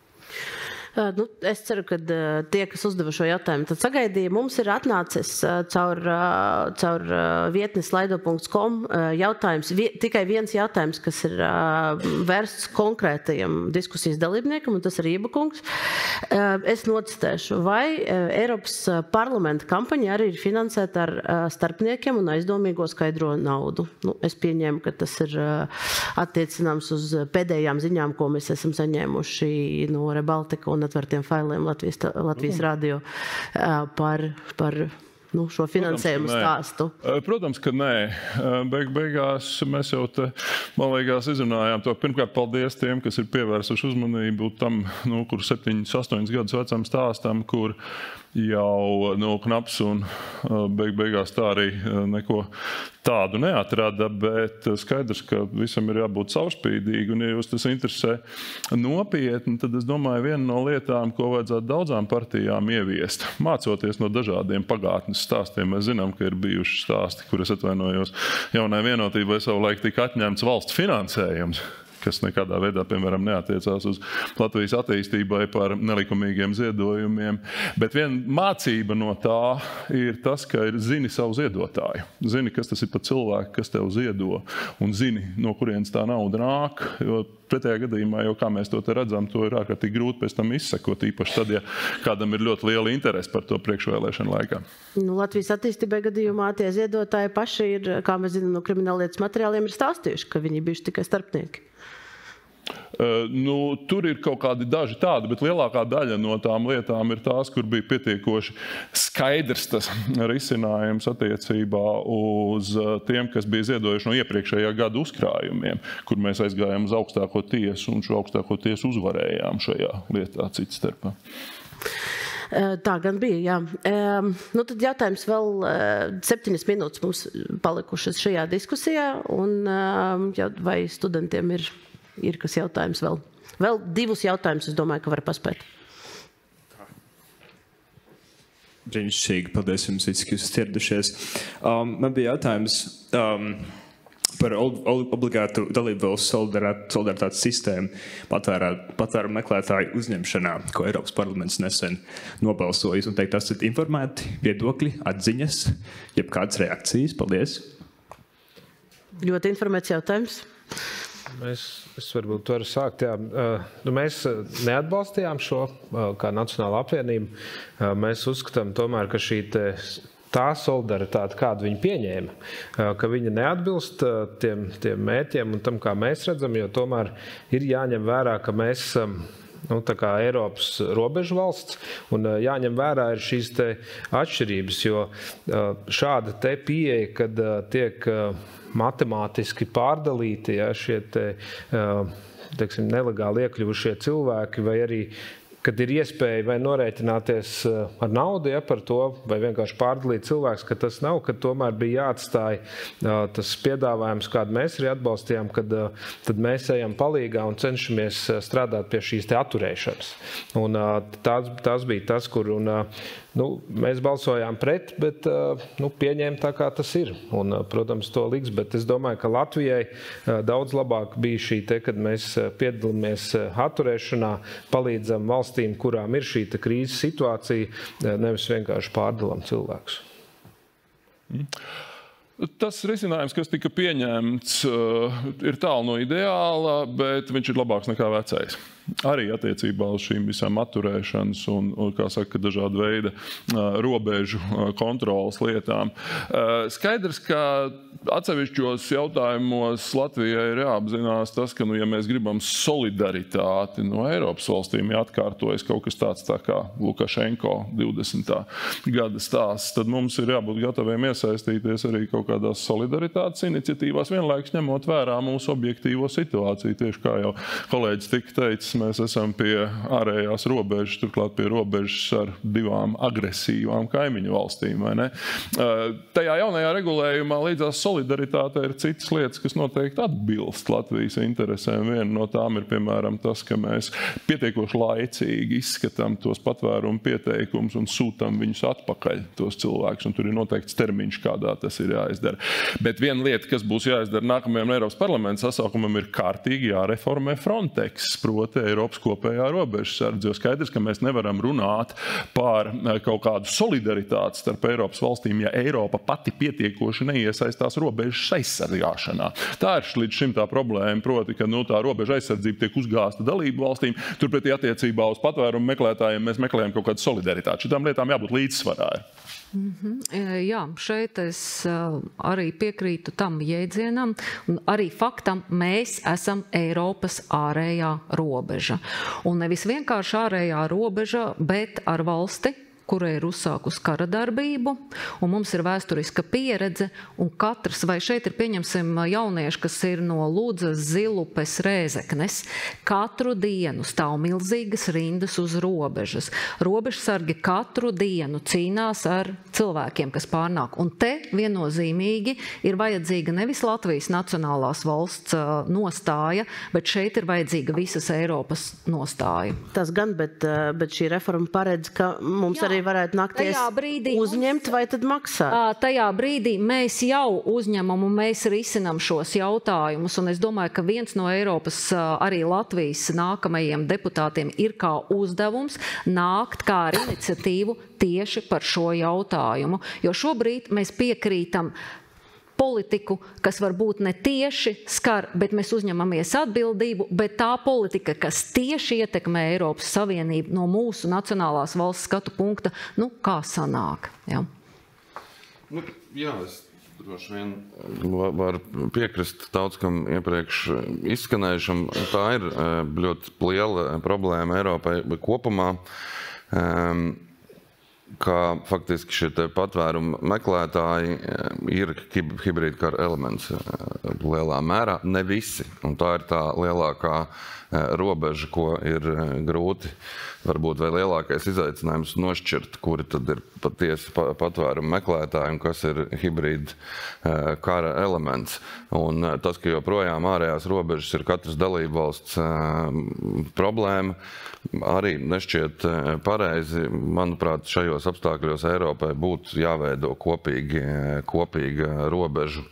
Nu, es ceru, ka tie, kas uzdeva šo jautājumu, tad sagaidīja. Mums ir atnācis caur, caur vietni slido punkts com jautājums, tikai viens jautājums, kas ir vērsts konkrētajam diskusijas dalībniekam, un tas ir Ieba kungs. Es nocitēšu, vai Eiropas parlamenta kampaņa arī ir finansēta ar starpniekiem un aizdomīgo skaidro naudu? Nu, es pieņēmu, ka tas ir attiecināms uz pēdējām ziņām, ko mēs esam saņēmuši no Rebaltika un atvērtiem failiem Latvijas, Latvijas radio par, par nu, šo finansējumu stāstu. Protams, ka nē. Beig beigās mēs jau te, man liekas, izrunājām to. Pirmkārt, paldies tiem, kas ir pievērsuši uzmanību tam, nu, kur septiņus, astoņus gadus vecam stāstam, kur jau no knaps un beig beigās tā arī neko tādu neatrada, bet skaidrs, ka visam ir jābūt caurspīdīgi, un ja jūs tas interesē nopietni, tad es domāju, viena no lietām, ko vajadzētu daudzām partijām ieviest, mācoties no dažādiem pagātnes stāstiem. Mēs zinām, ka ir bijuši stāsti, kur es atvainojos, jaunai vienotībai savulaik tika atņemts valsts finansējums, kas nekādā veidā, piemēram, neatiecās uz Latvijas attīstībai par nelikumīgiem ziedojumiem. Bet viena mācība no tā ir tas, ka ir zini savu ziedotāju. Zini, kas tas ir par cilvēku, kas tev ziedo, un zini, no kurienes tā nauda nāk. Jo pretējā gadījumā, jau kā mēs to te redzam, to ir ārkārtīgi grūti pēc tam izsekot, īpaši tad, ja kādam ir ļoti liela interese par to priekšvēlēšanu laikā. Nu, Latvijas attīstībai gadījumā tie ziedotāji paši ir, kā mēs zinām, no krimināllietas materiāliem ir stāstījuši, ka viņi bijuši tikai starpnieki. Uh, nu, tur ir kaut kādi daži tādi, bet lielākā daļa no tām lietām ir tās, kur bija pietiekoši skaidrs tas risinājums attiecībā uz tiem, kas bija ziedojuši no iepriekšējā gada uzkrājumiem, kur mēs aizgājām uz augstāko tiesu un šo augstāko tiesu uzvarējām šajā lietā cits starpā. Tā gan bija, jā. Nu, tad jautājums vēl septiņas minūtes mums palikušas šajā diskusijā, un vai studentiem ir Ir kas jautājums vēl. Vēl divus jautājumus, es domāju, ka var paspēt. Brīnišķīgi, paldies jums, visi, ka jūs esat ieradušies. Um, man bija jautājums um, par obligātu dalību valsts solidaritātes sistēmu patvērumu meklētāju uzņemšanā, ko Eiropas parlaments nesen nobalsojis. Un teikt, esat informēti viedokļi, atziņas, jeb kādas reakcijas. Paldies. Ļoti informēts jautājums. Mēs, es varbūt varu sākt, jā. Nu, mēs neatbalstījām šo kā Nacionāla apvienība. Mēs uzskatām tomēr, ka šī te, tā solidaritāte, kādu viņi pieņēma, ka viņa neatbilst tiem, tiem mērķiem un tam, kā mēs redzam, jo tomēr ir jāņem vērā, ka mēs nu, tā kā Eiropas robežu valsts, un jāņem vērā ir šīs te atšķirības, jo šāda te pieeja, kad tiek matemātiski pārdalīti, ja, šie te, teiksim, nelegāli iekļuvušie cilvēki, vai arī kad ir iespēja vai norēķināties ar naudu, ja, par to, vai vienkārši pārdalīt cilvēks, ka tas nav, kad tomēr bija jāatstāja tas piedāvājums, kādu mēs arī atbalstījām, kad tad mēs ejam palīgā un cenšamies strādāt pie šīs te atturēšanas. Un tās, tās bija tas, kur, un, nu, mēs balsojām pret, bet, nu, pieņēma tā, kā tas ir. Un, protams, to liks, bet es domāju, ka Latvijai daudz labāk bija šī te, kad mēs piedalāmies atturēšanā, palīdzam valsts kurām ir šī krīzes situācija, nevis vienkārši pārdalam cilvēkus. Tas risinājums, kas tika pieņemts, ir tālu no ideāla, bet viņš ir labāks nekā vecais. Arī attiecībā uz šīm visām atturēšanas un, un kā saka, dažāda veida robežu kontrolas lietām. Skaidrs, ka atsevišķos jautājumos Latvijai ir jāapzinās tas, ka, nu, ja mēs gribam solidaritāti no Eiropas valstīm, ja atkārtojas kaut kas tāds tā kā Lukašenko divdesmitā gada stāsts, tad mums ir jābūt gataviem iesaistīties arī kaut kādās solidaritātes iniciatīvās, vienlaikus ņemot vērā mūsu objektīvo situāciju. Tieši kā jau kolēģis tika teicis, mēs esam pie ārējās robežas, turklāt pie robežas ar divām agresīvām kaimiņu valstīm, vai ne? Tajā jaunajā regulējumā līdzās solidaritāte ir citas lietas, kas noteikti atbilst Latvijas interesēm. Viena no tām ir, piemēram, tas, ka mēs pietiekoši laicīgi izskatām tos patvērumu pieteikumus un sūtam viņus atpakaļ, tos cilvēkus, un tur ir noteikts termiņš, kādā tas ir jāizdara. Bet viena lieta, kas būs jāizdara nākamajam Eiropas parlamenta sasaukumam, ir kārtīgi jāreformē Frontex, proti Eiropas kopējā robežsardze, jo skaidrs, ka mēs nevaram runāt par kaut kādu solidaritāti starp Eiropas valstīm, ja Eiropa pati pietiekoši neiesaistās robežas aizsargāšanā. Tā ir līdz šim tā problēma, proti, ka, nu, tā robeža aizsardzība tiek uzgāsta dalību valstīm, turpretī attiecībā uz patvērumu meklētājiem mēs meklējam kaut kādu solidaritāti. Šitām lietām jābūt līdzsvarā. Mm-hmm. Jā, šeit es arī piekrītu tam jēdzienam un arī faktam, mēs esam Eiropas ārējā robeža. Un nevis vienkārši ārējā robeža, bet ar valsti, kura ir uzsākus kara darbību, un mums ir vēsturiska pieredze, un katrs, vai šeit ir, pieņemsim, jaunieši, kas ir no Ludzas, Zilupes, Rēzeknes, katru dienu stāv milzīgas rindas uz robežas. Robežsargi katru dienu cīnās ar cilvēkiem, kas pārnāk. Un te viennozīmīgi ir vajadzīga nevis Latvijas nacionālās valsts nostāja, bet šeit ir vajadzīga visas Eiropas nostāja. Tas gan, bet, bet šī reforma paredz, ka mums Jā. arī varētu nakties brīdī, uzņemt vai tad maksāt? Tajā brīdī mēs jau uzņemam un mēs risinam šos jautājumus, un es domāju, ka viens no Eiropas, arī Latvijas nākamajiem deputātiem ir kā uzdevums nākt kā ar iniciatīvu tieši par šo jautājumu, jo šobrīd mēs piekrītam politiku, kas varbūt ne tieši skar, bet mēs uzņemamies atbildību, bet tā politika, kas tieši ietekmē Eiropas Savienību no mūsu nacionālās valsts skatu punkta, nu, kā sanāk? Jā, nu, jā es droši vien varu piekrist daudz, kam iepriekš izskanējušam. Tā ir ļoti liela problēma Eiropai kopumā. Um, ka faktiski šie patvērumu meklētāji ir hibrīda kara elements lielā mērā. Ne visi, un tā ir tā lielākā robeža, ko ir grūti, varbūt vai lielākais izaicinājums nošķirt, kuri tad ir patiesi patvērumu meklētāji un kas ir hibrīda kara elements. Un tas, ka joprojām ārējās robežas ir katras dalību valsts problēma, arī nešķiet pareizi. Manuprāt, šajos apstākļos Eiropai būtu jāveido kopīgi, kopīga robežu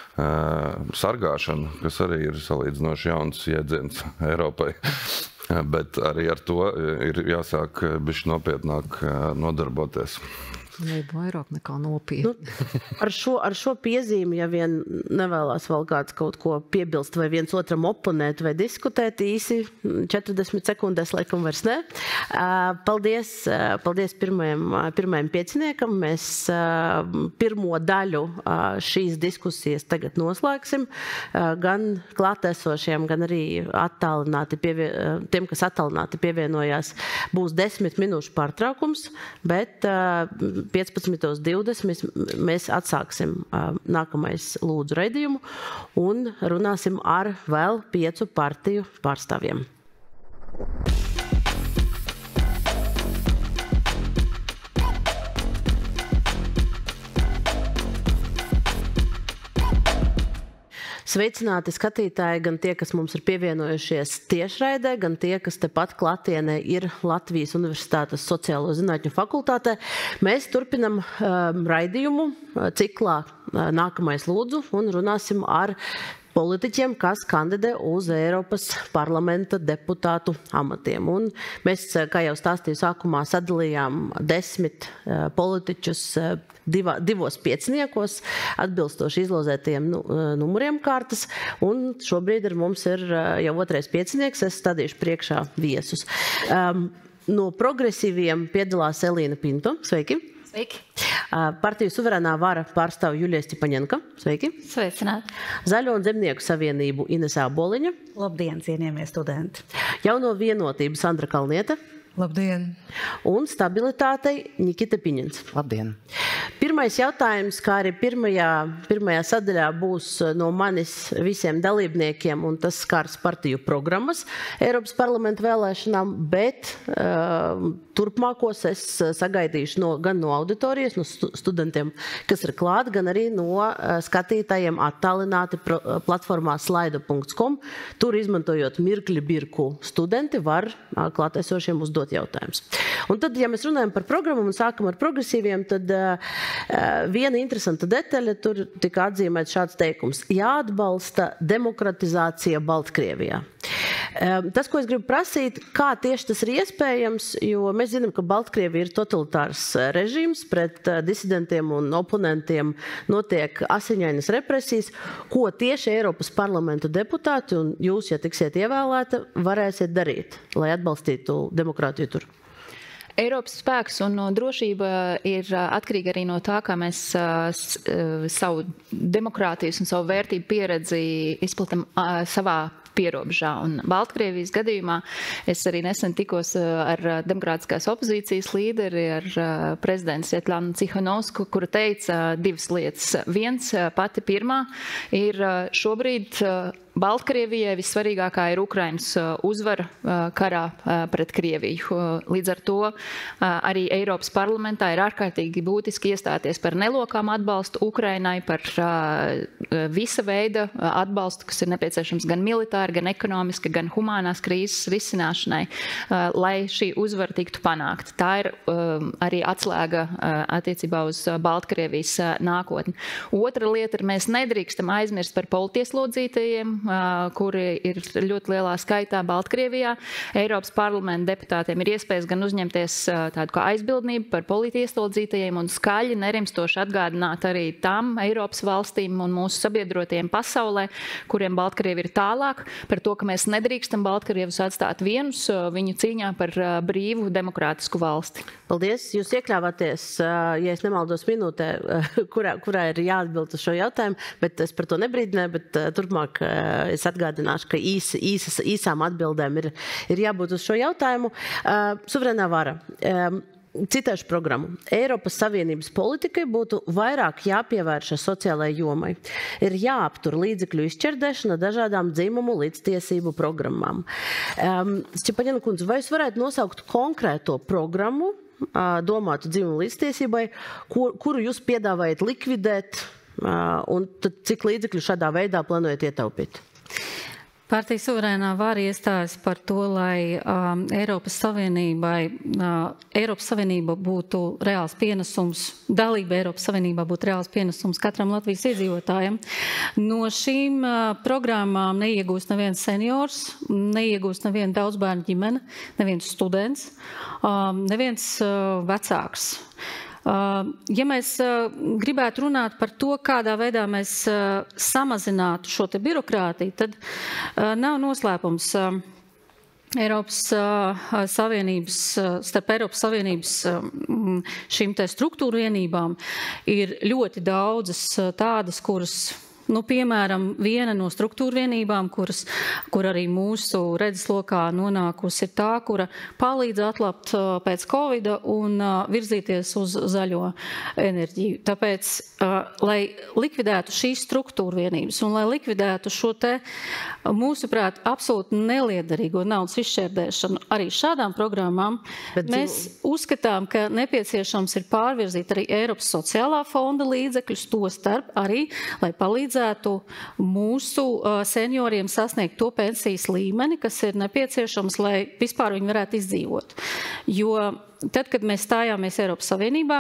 sargāšana, kas arī ir salīdzinoši jauns jēdziens Eiropai. Bet arī ar to ir jāsāk bišķi nopietnāk nodarboties. Vajag vairāk nekā nopietni. Nu, ar, šo, ar šo piezīmi, ja vien nevēlās vēl kāds kaut ko piebilst vai viens otram oponēt vai diskutēt īsi, četrdesmit sekundēs laikam vairs ne. Paldies, paldies pirmajam, pirmajam pieciniekam. Mēs pirmo daļu šīs diskusijas tagad noslēgsim. Gan klātesošiem, gan arī attālināti pievie, tiem, kas attālināti pievienojās, būs desmit minūšu pārtraukums, bet piecpadsmit divdesmit mēs atsāksim nākamais lūdzu raidījumu un runāsim ar vēl piecu partiju pārstāvjiem. Sveicināti skatītāji, gan tie, kas mums ir pievienojušies tiešraidē, gan tie, kas tepat klātienē ir Latvijas Universitātes sociālo zinātņu fakultātē. Mēs turpinam um, raidījumu ciklā Nākamais lūdzu un runāsim ar politiķiem, kas kandidē uz Eiropas parlamenta deputātu amatiem. Un mēs, kā jau stāstīju sākumā, sadalījām desmit uh, politiķus uh, divā, divos pieciniekos, atbilstoši izlozētiem nu, numuriem kārtas. Un šobrīd ar mums ir uh, jau otrais piecinieks, es stādīšu priekšā viesus. Um, no progresīviem piedalās Elīna Pinto. Sveiki! Sveiki! Partiju suverēnā vara pārstāv Juļija Stipaņenka. Sveiki! Sveicināti! Zaļo un zemnieku savienību Inesē Aboliņa. Labdien, cienījamie studenti! Jauno vienotību Sandra Kalniete. Labdien! Un stabilitātei Nikita Piņins. Labdien! Pirmais jautājums, kā arī pirmajā, pirmajā sadaļā būs no manis visiem dalībniekiem, un tas skars partiju programmas Eiropas parlamenta vēlēšanām, bet uh, turpmākos es sagaidīšu no, gan no auditorijas, no studentiem, kas ir klāt, gan arī no uh, skatītājiem attālināti pro, uh, platformā slaido punkts com. Tur, izmantojot mirkļi birku, studenti var uh, klātesošiem uzdot jautājumus. Un tad, ja mēs runājam par programmu un sākam ar progresīviem, tad uh, viena interesanta detaļa, tur tika atzīmēts šāds teikums: jāatbalsta demokratizācija Baltkrievijā. Tas, ko es gribu prasīt, kā tieši tas ir iespējams, jo mēs zinām, ka Baltkrievija ir totalitārs režīms, pret disidentiem un oponentiem notiek asiņainas represijas, ko tieši Eiropas parlamenta deputāti un jūs, ja tiksiet ievēlēti, varēsiet darīt, lai atbalstītu demokrātiju tur? Eiropas spēks un drošība ir atkarīga arī no tā, kā mēs savu demokrātijas un savu vērtību pieredzi izplatam savā pierobežā. Un Baltkrievijas gadījumā es arī nesen tikos ar demokrātiskās opozīcijas līderi, ar prezidentu Svetlānu Cihanovsku, kura teica divas lietas. Viens, pati pirmā, ir šobrīd Baltkrievijai vissvarīgākā ir Ukrainas uzvara karā pret Krieviju. Līdz ar to arī Eiropas parlamentā ir ārkārtīgi būtiski iestāties par nelokām atbalstu Ukrainai, par visa veida atbalstu, kas ir nepieciešams gan militāri, gan ekonomiski, gan humānās krīzes risināšanai, lai šī uzvara tiktu panākta. Tā ir arī atslēga attiecībā uz Baltkrievijas nākotni. Otra lieta ir, mēs nedrīkstam aizmirst par politieslodzītajiem, kuri ir ļoti lielā skaitā Baltkrievijā. Eiropas parlamenta deputātiem ir iespējas gan uzņemties tādu kā aizbildnību par politieslodzītajiem un skaļi nerimstoši atgādināt arī tām Eiropas valstīm un mūsu sabiedrotiem pasaulē, kuriem Baltkrievi ir tālāk, par to, ka mēs nedrīkstam Baltkrievus atstāt vienus viņu cīņā par brīvu demokrātisku valsti. Paldies! Jūs iekļāvāties, ja es nemaldos minūtē, kurā, kurā ir jāatbild uz šo jautājumu, bet es par to nebrīdināju, bet turpmāk es atgādināšu, ka īs, īsas, īsām atbildēm ir, ir jābūt uz šo jautājumu. Suverēnā vara. Citāšu programmu. Eiropas Savienības politikai būtu vairāk jāpievēršas sociālajai jomai. Ir jāaptur līdzekļu izšķērdēšana dažādām dzimumu līdztiesību programmām. Stipaņena kundze, vai jūs varētu nosaukt konkrēto programmu, domātu dzimumu līdztiesībai, kur, kuru jūs piedāvājat likvidēt, un tad cik līdzekļu šādā veidā plānojat ietaupīt? Partija suverēnā vara iestājas par to, lai um, Eiropas Savienībai, uh, Eiropas Savienība būtu reāls pienesums, dalība Eiropas Savienībā būtu reāls pienesums katram Latvijas iedzīvotājam. No šīm uh, programmām neiegūst neviens seniors, neiegūst neviena daudzbērnu ģimene, neviens students, um, neviens uh, vecāks. Ja mēs gribētu runāt par to, kādā veidā mēs samazinātu šo te birokrātiju, tad nav noslēpums. Eiropas Savienības, starp Eiropas Savienības šīm te struktūru vienībām ir ļoti daudzas tādas, kuras, nu, piemēram, viena no struktūru vienībām, kuras, kur arī mūsu redzeslokā nonākusi ir tā, kura palīdz atlapt pēc Covida un virzīties uz zaļo enerģiju. Tāpēc, lai likvidētu šīs struktūru vienības un lai likvidētu šo te, mūsuprāt, absolūti neliederīgo naudas izšķērdēšanu arī šādām programmām, Bet mēs dzīvo... uzskatām, ka nepieciešams ir pārvirzīt arī Eiropas sociālā fonda līdzekļus, to starp arī, lai palīdzētu mūsu senioriem sasniegt to pensijas līmeni, kas ir nepieciešams, lai vispār viņi varētu izdzīvot. Jo tad, kad mēs stājāmies Eiropas Savienībā,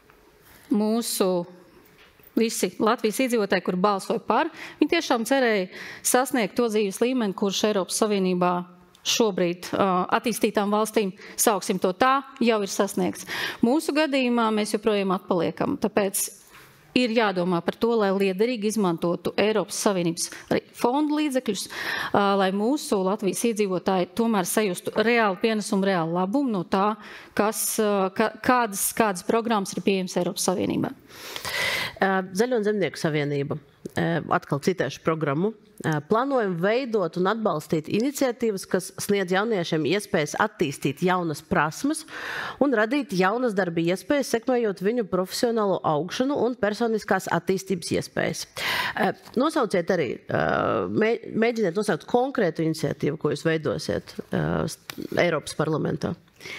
mūsu visi Latvijas iedzīvotāji, kur balsoja par, viņi tiešām cerēja sasniegt to dzīves līmeni, kurš Eiropas Savienībā šobrīd uh, attīstītām valstīm, sauksim to tā, jau ir sasniegts. Mūsu gadījumā mēs joprojām atpaliekam, tāpēc ir jādomā par to, lai liederīgi izmantotu Eiropas Savienības fondu līdzekļus, uh, lai mūsu Latvijas iedzīvotāji tomēr sajustu reāli pienesumu, reāli labumu no tā, kas, uh, ka, kādas, kādas programmas ir pieejamas Eiropas Savienībā. Zaļo un zemnieku savienība. Atkal citēšu programmu. Plānojam veidot un atbalstīt iniciatīvas, kas sniedz jauniešiem iespējas attīstīt jaunas prasmes un radīt jaunas darba iespējas, sekmējot viņu profesionālo augšanu un personiskās attīstības iespējas. Nosauciet arī, mēģiniet nosaukt konkrētu iniciatīvu, ko jūs veidosiet Eiropas parlamentā.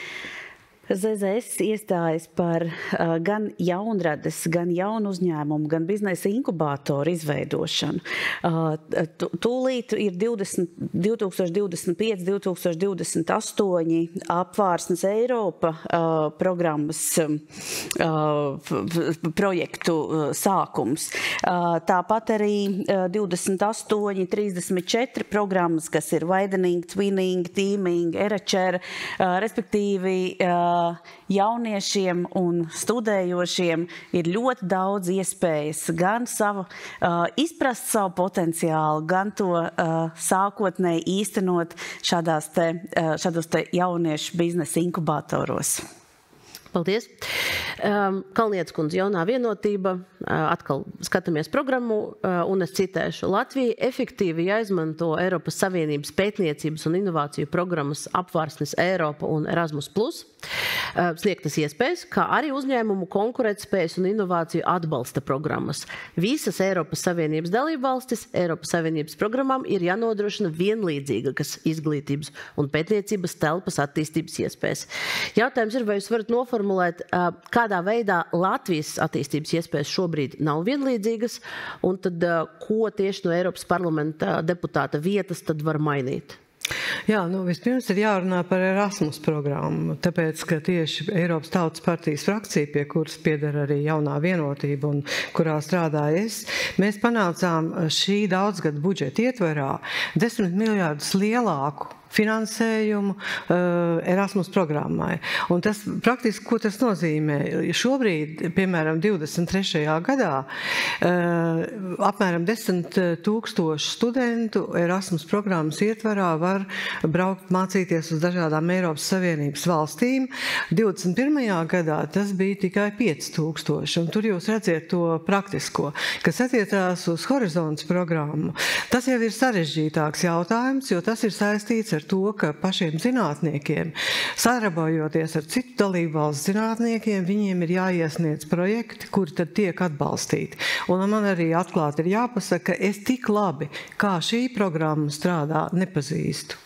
Z Z S iestājas par uh, gan jaunrades, gan jaunu uzņēmumu, gan biznesa inkubātoru izveidošanu. Uh, tūlīt ir divdesmit, divi tūkstoši divdesmit pieci, divi tūkstoši divdesmit astoņi apvārsnes Eiropa uh, programmas uh, projektu uh, sākums. Uh, tāpat arī uh, divdesmit astoņi, trīsdesmit četri programmas, kas ir Widening, Twinning, Teaming, Eracher, uh, respektīvi uh, jauniešiem un studējošiem ir ļoti daudz iespējas gan savu, uh, izprast savu potenciālu, gan to uh, sākotnēji īstenot šādās te, uh, šādos te jauniešu biznesa inkubatoros. Paldies. Kalnietes kundze, jaunā vienotība. Atkal skatāmies programmu, un es citēšu. Latvija efektīvi jāizmanto Eiropas Savienības pētniecības un inovāciju programmas apvārsnes Eiropa un Erasmus plus, sniegtas iespējas, kā arī uzņēmumu konkurētspējas un inovāciju atbalsta programmas. Visas Eiropas Savienības dalībvalstis Eiropas Savienības programmām ir jānodrošina vienlīdzīgas izglītības un pētniecības telpas attīstības iespējas. Jautājums ir, vai jūs varat noformulēt, kādā veidā Latvijas attīstības iespējas šobrīd nav vienlīdzīgas, un tad ko tieši no Eiropas parlamenta deputāta vietas tad var mainīt? Jā, nu vispirms ir jārunā par Erasmus programmu, tāpēc, ka tieši Eiropas Tautas partijas frakcija, pie kuras pieder arī jaunā vienotība un kurā strādāju es, mēs panācām šī daudzgadu budžeta ietverā desmit miljārdus lielāku finansējumu uh, Erasmus programmai. Un tas praktiski, ko tas nozīmē? Šobrīd, piemēram, divdesmit trešajā gadā, uh, apmēram desmit tūkstoši studentu Erasmus programmas ietvarā var braukt mācīties uz dažādām Eiropas Savienības valstīm. divdesmit pirmajā gadā tas bija tikai pieci tūkstoši, un tur jūs redziet to praktisko, kas attiecās uz Horizonts programmu. Tas jau ir sarežģītāks jautājums, jo tas ir saistīts ar to, ka pašiem zinātniekiem, sadarbojoties ar citu dalībvalstu zinātniekiem, viņiem ir jāiesniedz projekti, kuri tad tiek atbalstīti. Un man arī atklāti ir jāpasaka, ka es tik labi, kā šī programma strādā, nepazīstu.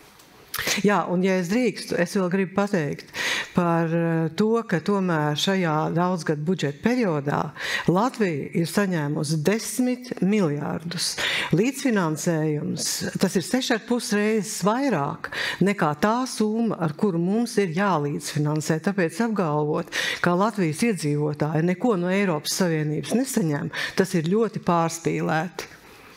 Jā, un ja es drīkstu, es vēl gribu pateikt par to, ka tomēr šajā daudzgadu budžeta periodā Latvija ir saņēmusi desmit miljārdus. Līdzfinansējums, tas ir seši ar pus reizes vairāk nekā tā summa, ar kuru mums ir jālīdzfinansē. Tāpēc apgalvot, ka Latvijas iedzīvotāji neko no Eiropas Savienības nesaņem, tas ir ļoti pārspīlēti.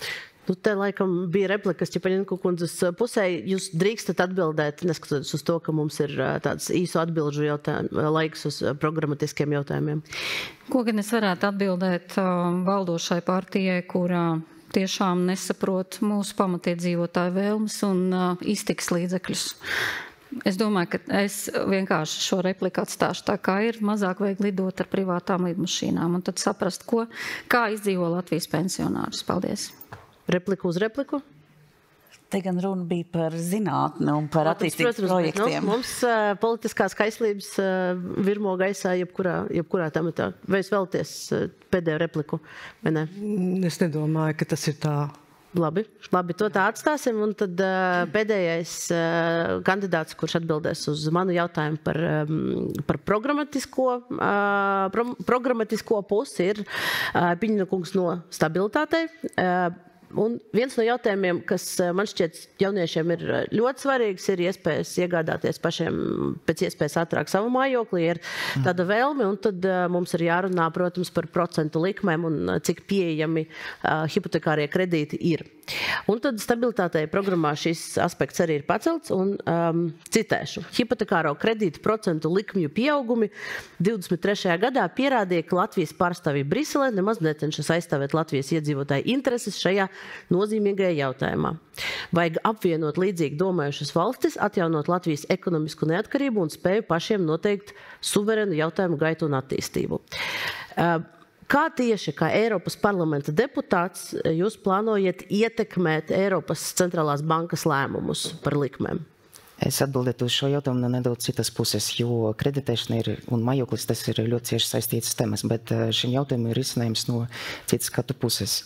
Nu, te laikam bija replikas Ķepaņenko kundzes pusē. Jūs drīkstat atbildēt, neskatoties uz to, ka mums ir tāds īsu atbilžu laiks uz programmatiskiem jautājumiem. Ko gan es varētu atbildēt valdošai partijai, kurā tiešām nesaprot mūsu pamatiedzīvotāju vēlmes un iztiks līdzekļus? Es domāju, ka es vienkārši šo repliku atstāšu tā, kā ir, mazāk vajag lidot ar privātām lidmašīnām un tad saprast, ko, kā izdzīvo Latvijas pensionārus. Paldies! Repliku uz repliku? Te gan runa bija par zinātni un par attīstības projektiem. Nu, mums uh, politiskās kaislības uh, virmo gaisā jebkurā, jebkurā tamatā. Vai jūs vēlaties uh, pēdējo repliku, vai ne? Es nedomāju, ka tas ir tā. Labi, labi, to tā atstāsim. Un tad uh, pēdējais uh, kandidāts, kurš atbildēs uz manu jautājumu par, um, par programmatisko, uh, pro, programmatisko pusi, ir uh, Piņina kungs no stabilitātei. Uh, Un viens no jautājumiem, kas man šķiet jauniešiem ir ļoti svarīgs, ir iespējas iegādāties pašiem pēc iespējas ātrāk savu mājokli, ir tāda vēlme, un tad mums ir jārunā, protams, par procentu likmēm un cik pieejami uh, hipotekārie kredīti ir. Un tad stabilitātei programmā šis aspekts arī ir pacelts, un um, citēšu. Hipotekāro kredītu procentu likmju pieaugumi divdesmit trešajā gadā pierādīja, ka Latvijas pārstāvība Briselē nemaz necenšas aizstāvēt Latvijas iedzīvotāju intereses šajā nozīmīgajā jautājumā. Vajag apvienot līdzīgi domājušas valstis, atjaunot Latvijas ekonomisku neatkarību un spēju pašiem noteikt suverenu jautājumu gaitu un attīstību. Kā tieši kā Eiropas parlamenta deputāts jūs plānojat ietekmēt Eiropas centrālās bankas lēmumus par likmēm? Es atbildētu uz šo jautājumu no nedaudz citas puses, jo kreditēšana ir, un mājoklis tas ir ļoti cieši saistīts temas, bet šim jautājumam ir risinājums no citas skatu puses.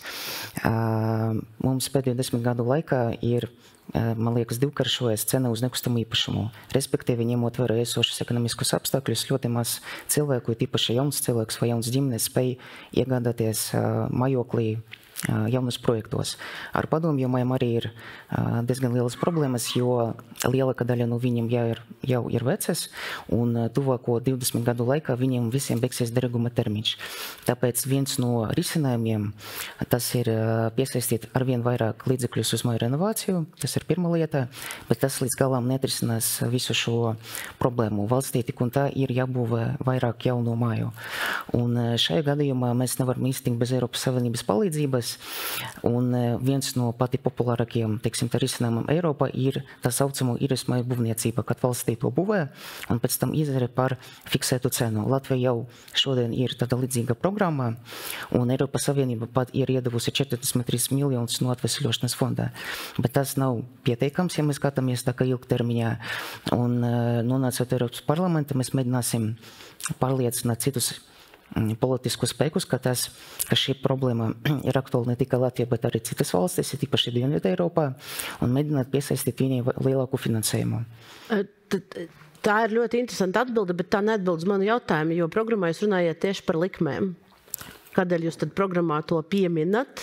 Mums pēdējo desmit gadu laikā ir, man liekas, divkaršojas cena uz nekustamo īpašumu. Respektīvi, ņemot vērā esošas ekonomiskus apstākļus, ļoti maz cilvēku, tīpaši jauns cilvēks vai jauns ģimenes, spēj iegādāties majoklī jaunos projektos. Ar padomjumiem arī ir diezgan lielas problēmas, jo lielākā daļa no viņiem jau ir, jau ir vecas, un tuvāko divdesmit gadu laikā viņiem visiem beigsies derīguma termiņš. Tāpēc viens no risinājumiem tas ir piesaistīt arvien vairāk līdzekļus uz māju renovāciju, tas ir pirma lieta, bet tas līdz galām neatrisinās visu šo problēmu. Valstī tik un tā ir jābūvē vairāk jauno māju. Un šajā gadījumā mēs nevaram iztikt bez Eiropas Savienības palīdzības. Un viens no pati populārākajiem, teiksim, tā risinājumam Eiropā ir tā saucamo īres māju būvniecība, kad valstī to būvē un pēc tam izdarē par fiksētu cenu. Latvija jau šodien ir tāda līdzīga programma, un Eiropas Savienība pat ir iedavusi četrdesmit trīs miljonus no atvesļošanas fondā. Bet tas nav pieteikams, ja mēs skatāmies tā kā ilgtermiņā. Un nonācot Eiropas parlamentu, mēs mēģināsim pārliecināt citus politisku spēkus, ka, tas, ka šī problēma ir aktuāla ne tikai Latvijā, bet arī citas valstis, ir tīpaši Dienvidu Eiropā, un mēģināt piesaistīt viņai lielāku finansējumu. Tā ir ļoti interesanta atbilde, bet tā neatbild uz manu jautājumu, jo programmā jūs runājat tieši par likmēm. Kādēļ jūs tad programmā to pieminat?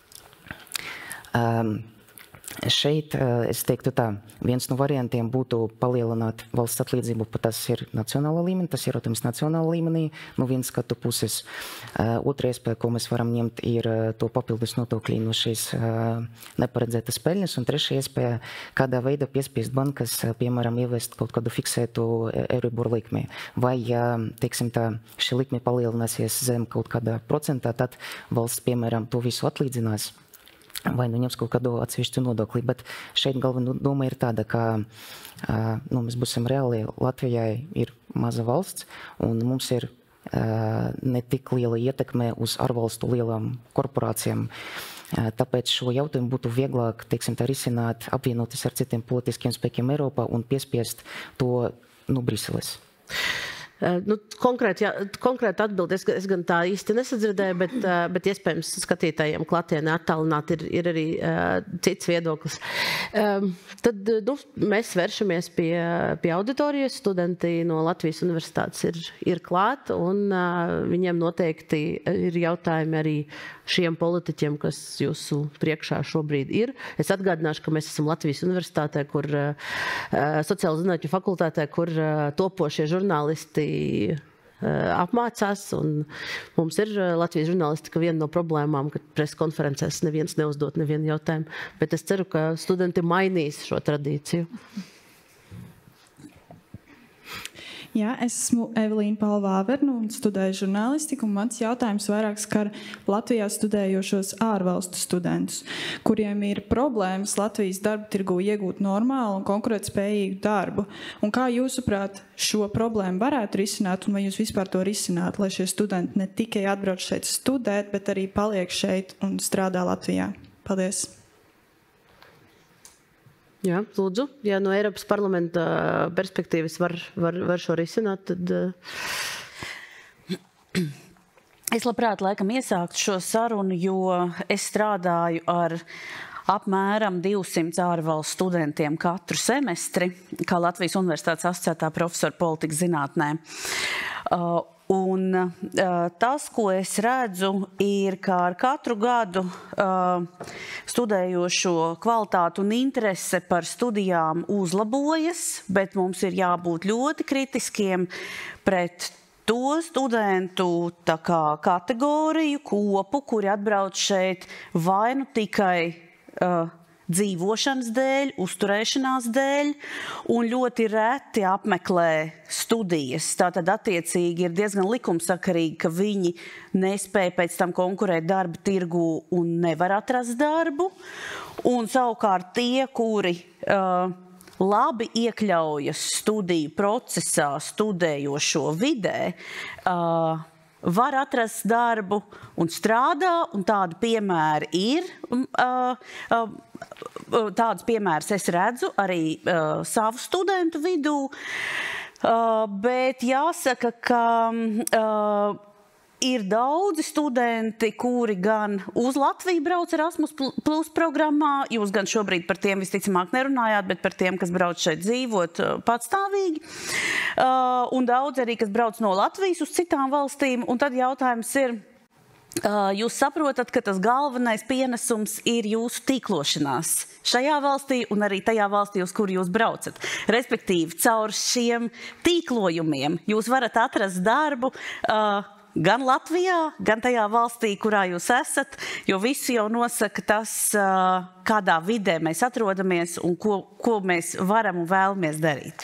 Um, Šeit, es teiktu tā, viens no variantiem būtu palielināt valsts atlīdzību, pat tas ir nacionāla līmenī, tas ir, protams, nacionāla līmenī, no vienas skatu puses. Otra iespēja, ko mēs varam ņemt, ir to papildus nodokļi no šīs neparedzētas peļņas, un trešā iespēja, kādā veidā piespiest bankas, piemēram, ieviest kaut kādu fiksētu Euribor likmi. Vai, ja, teiksim tā, šī likme palielināsies zem kaut kādā procentā, tad valsts, piemēram, to visu atlīdzinās. Vai nu ņems kaut kādu atsevišķu nodokli, bet šeit galvenā doma ir tāda, ka nu, mēs būsim reāli, Latvijai ir maza valsts, un mums ir ne tik liela ietekme uz ārvalstu lielām korporācijām. Tāpēc šo jautājumu būtu vieglāk, teiksim, tā risināt, apvienoties ar citiem politiskiem spēkiem Eiropā un piespiest to no Briseles. Nu, konkrēti, jā, konkrēti atbild, es, es gan tā īsti nesadzirdēju, bet, bet iespējams skatītājiem klātienē attālināt ir, ir arī uh, cits viedoklis. Um, tad nu, mēs vēršamies pie, pie auditorijas, studenti no Latvijas universitātes ir, ir klāt, un uh, viņiem noteikti ir jautājumi arī šiem politiķiem, kas jūsu priekšā šobrīd ir. Es atgādināšu, ka mēs esam Latvijas universitātē, kur uh, sociālo zinātņu fakultātē, kur uh, topošie žurnālisti apmācās. Un mums ir Latvijas žurnālistika viena no problēmām, ka preses konferencēs neviens neuzdot nevienu jautājumu. Bet es ceru, ka studenti mainīs šo tradīciju. Jā, es esmu Evelīna Palvāverna un studēju žurnālistiku, un mans jautājums vairāk skar Latvijā studējošos ārvalstu studentus, kuriem ir problēmas Latvijas darba tirgu iegūt normālu un konkurētspējīgu darbu. Un kā jūsuprāt šo problēmu varētu risināt, un vai jūs vispār to risināt, lai šie studenti ne tikai atbrauc šeit studēt, bet arī paliek šeit un strādā Latvijā? Paldies! Jā, lūdzu, ja no Eiropas parlamenta perspektīvas var, var, var šo risināt, tad... Es labprāt laikam iesāktu šo sarunu, jo es strādāju ar apmēram divsimt ārvalstu studentiem katru semestri, kā Latvijas Universitātes asociētā profesora politikas zinātnē. Uh, Un uh, tas, ko es redzu, ir, ka ar katru gadu uh, studējošo kvalitātu un interese par studijām uzlabojas, bet mums ir jābūt ļoti kritiskiem pret to studentu tā kā kategoriju, kopu, kuri atbrauc šeit vai nu tikai uh, dzīvošanas dēļ, uzturēšanās dēļ, un ļoti reti apmeklē studijas. Tātad attiecīgi ir diezgan likumsakarīgi, ka viņi nespēja pēc tam konkurēt darba tirgu un nevar atrast darbu. Un savukārt tie, kuri uh, labi iekļaujas studiju procesā, studējošo vidē, uh, var atrast darbu un strādā, un tādi piemēri ir. Uh, uh, Tādus piemērus es redzu arī uh, savu studentu vidū, uh, bet jāsaka, ka uh, ir daudzi studenti, kuri gan uz Latviju brauc Erasmus Plus programmā, jūs gan šobrīd par tiem visticamāk nerunājāt, bet par tiem, kas brauc šeit dzīvot patstāvīgi, uh, un daudz arī, kas brauc no Latvijas uz citām valstīm, un tad jautājums ir, jūs saprotat, ka tas galvenais pienesums ir jūsu tīklošanās šajā valstī un arī tajā valstī, uz kuru jūs braucat. Respektīvi, caur šiem tīklojumiem jūs varat atrast darbu uh, gan Latvijā, gan tajā valstī, kurā jūs esat, jo visi jau nosaka tas, uh, kādā vidē mēs atrodamies un ko, ko mēs varam un vēlamies darīt.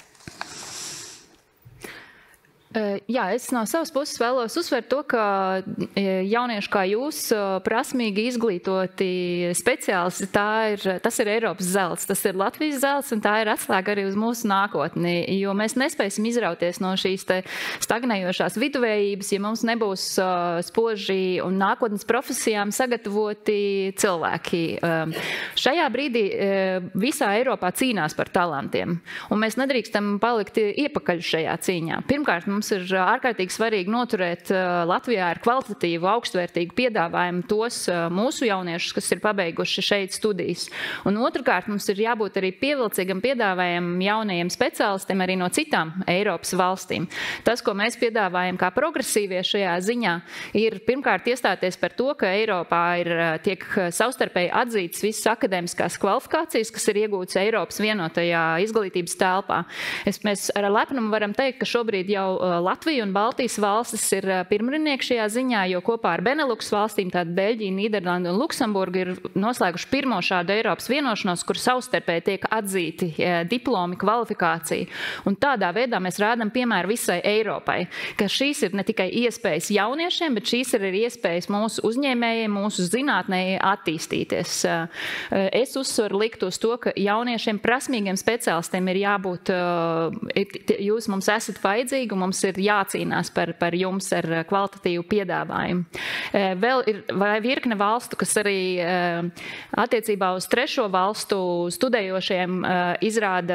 Jā, es no savas puses vēlos uzsvērt to, ka jaunieši kā jūs, prasmīgi izglītoti speciālisti, tā ir, tas ir Eiropas zelts, tas ir Latvijas zelts, un tā ir atslēga arī uz mūsu nākotni, jo mēs nespēsim izrauties no šīs te stagnējošās viduvējības, ja mums nebūs spoži un nākotnes profesijām sagatavoti cilvēki. Šajā brīdī visā Eiropā cīnās par talantiem, un mēs nedrīkstam palikt iepakaļ šajā cīņā. Pirmkārt, mums ir ārkārtīgi svarīgi noturēt Latvijā ar kvalitatīvu, augstvērtīgu piedāvājumu tos mūsu jauniešus, kas ir pabeiguši šeit studijas. Un otrkārt, mums ir jābūt arī pievilcīgam piedāvājumam jaunajiem speciālistiem arī no citām Eiropas valstīm. Tas, ko mēs piedāvājam kā progresīvie šajā ziņā, ir pirmkārt iestāties par to, ka Eiropā ir tiek savstarpēji atzītas visas akadēmiskās kvalifikācijas, kas ir iegūtas Eiropas vienotajā izglītības telpā. Es, mēs ar lepnumu varam teikt, ka šobrīd jau Latvija un Baltijas valstis ir pirmrinieki šajā ziņā, jo kopā ar Benelux valstīm, tāda Beļģija, Nīderlanda un Luksemburga, ir noslēguši pirmo šādu Eiropas vienošanos, kur savstarpēji tiek atzīti diplomi, kvalifikācija. Un tādā veidā mēs rādam piemēru visai Eiropai, ka šīs ir ne tikai iespējas jauniešiem, bet šīs ir arī iespējas mūsu uzņēmējiem, mūsu zinātnei attīstīties. Es uzsvaru likt uz to, ka jauniešiem prasmīgiem speciālistiem ir jābūt, jūs mums esat vajadzīgi, un mums ir jācīnās par, par jums ar kvalitatīvu piedāvājumu. Vēl ir virkne valstu, kas arī attiecībā uz trešo valstu studējošiem izrāda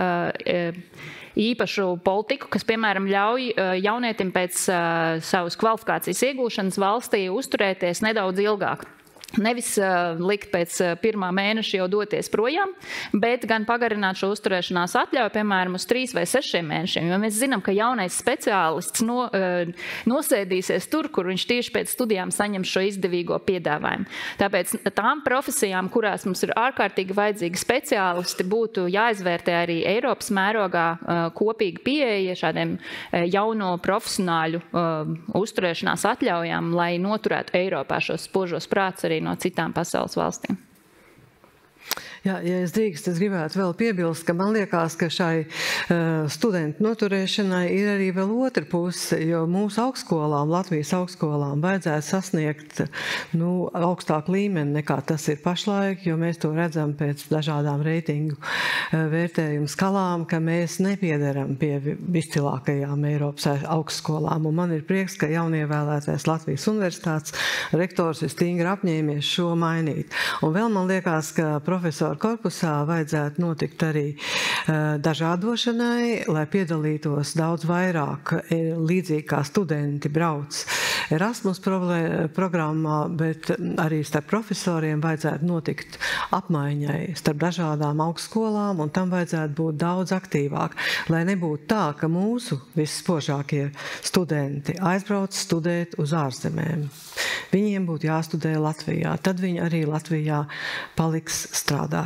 īpašu politiku, kas, piemēram, ļauj jaunietim pēc savas kvalifikācijas iegūšanas valstī uzturēties nedaudz ilgāk. Nevis uh, likt pēc uh, pirmā mēneša jau doties projām, bet gan pagarināt šo uzturēšanās atļauju, piemēram, uz trīs vai sešiem mēnešiem. Jo mēs zinām, ka jaunais speciālists no, uh, nosēdīsies tur, kur viņš tieši pēc studijām saņem šo izdevīgo piedāvājumu. Tāpēc tām profesijām, kurās mums ir ārkārtīgi vajadzīgi speciālisti, būtu jāizvērtē arī Eiropas mērogā uh, kopīga pieeja šādiem uh, jauno profesionāļu uh, uzturēšanās atļaujām, lai noturētu Eiropā šos spožos prāts arī no citām pasaules valstīm. Jā, ja es drīkst, es gribētu vēl piebilst, ka man liekas, ka šai uh, studentu noturēšanai ir arī vēl otra puse, jo mūsu augstskolām, Latvijas augstskolām vajadzētu sasniegt nu, augstāku līmeni nekā tas ir pašlaik, jo mēs to redzam pēc dažādām reitingu uh, vērtējumu skalām, ka mēs nepiedaram pie izcilākajām Eiropas augstskolām. Un man ir prieks, ka jaunievēlētais Latvijas universitātes rektors ir stingri apņēmies šo mainīt. Un vēl man liekas, ka profesori korpusā vajadzētu notikt arī uh, dažādošanai, lai piedalītos daudz vairāk līdzīgi kā studenti brauc Erasmus programmā, bet arī starp profesoriem vajadzētu notikt apmaiņai starp dažādām augstskolām, un tam vajadzētu būt daudz aktīvāk, lai nebūtu tā, ka mūsu visspožākie studenti aizbrauc studēt uz ārzemēm. Viņiem būtu jāstudē Latvijā, tad viņi arī Latvijā paliks strādāt.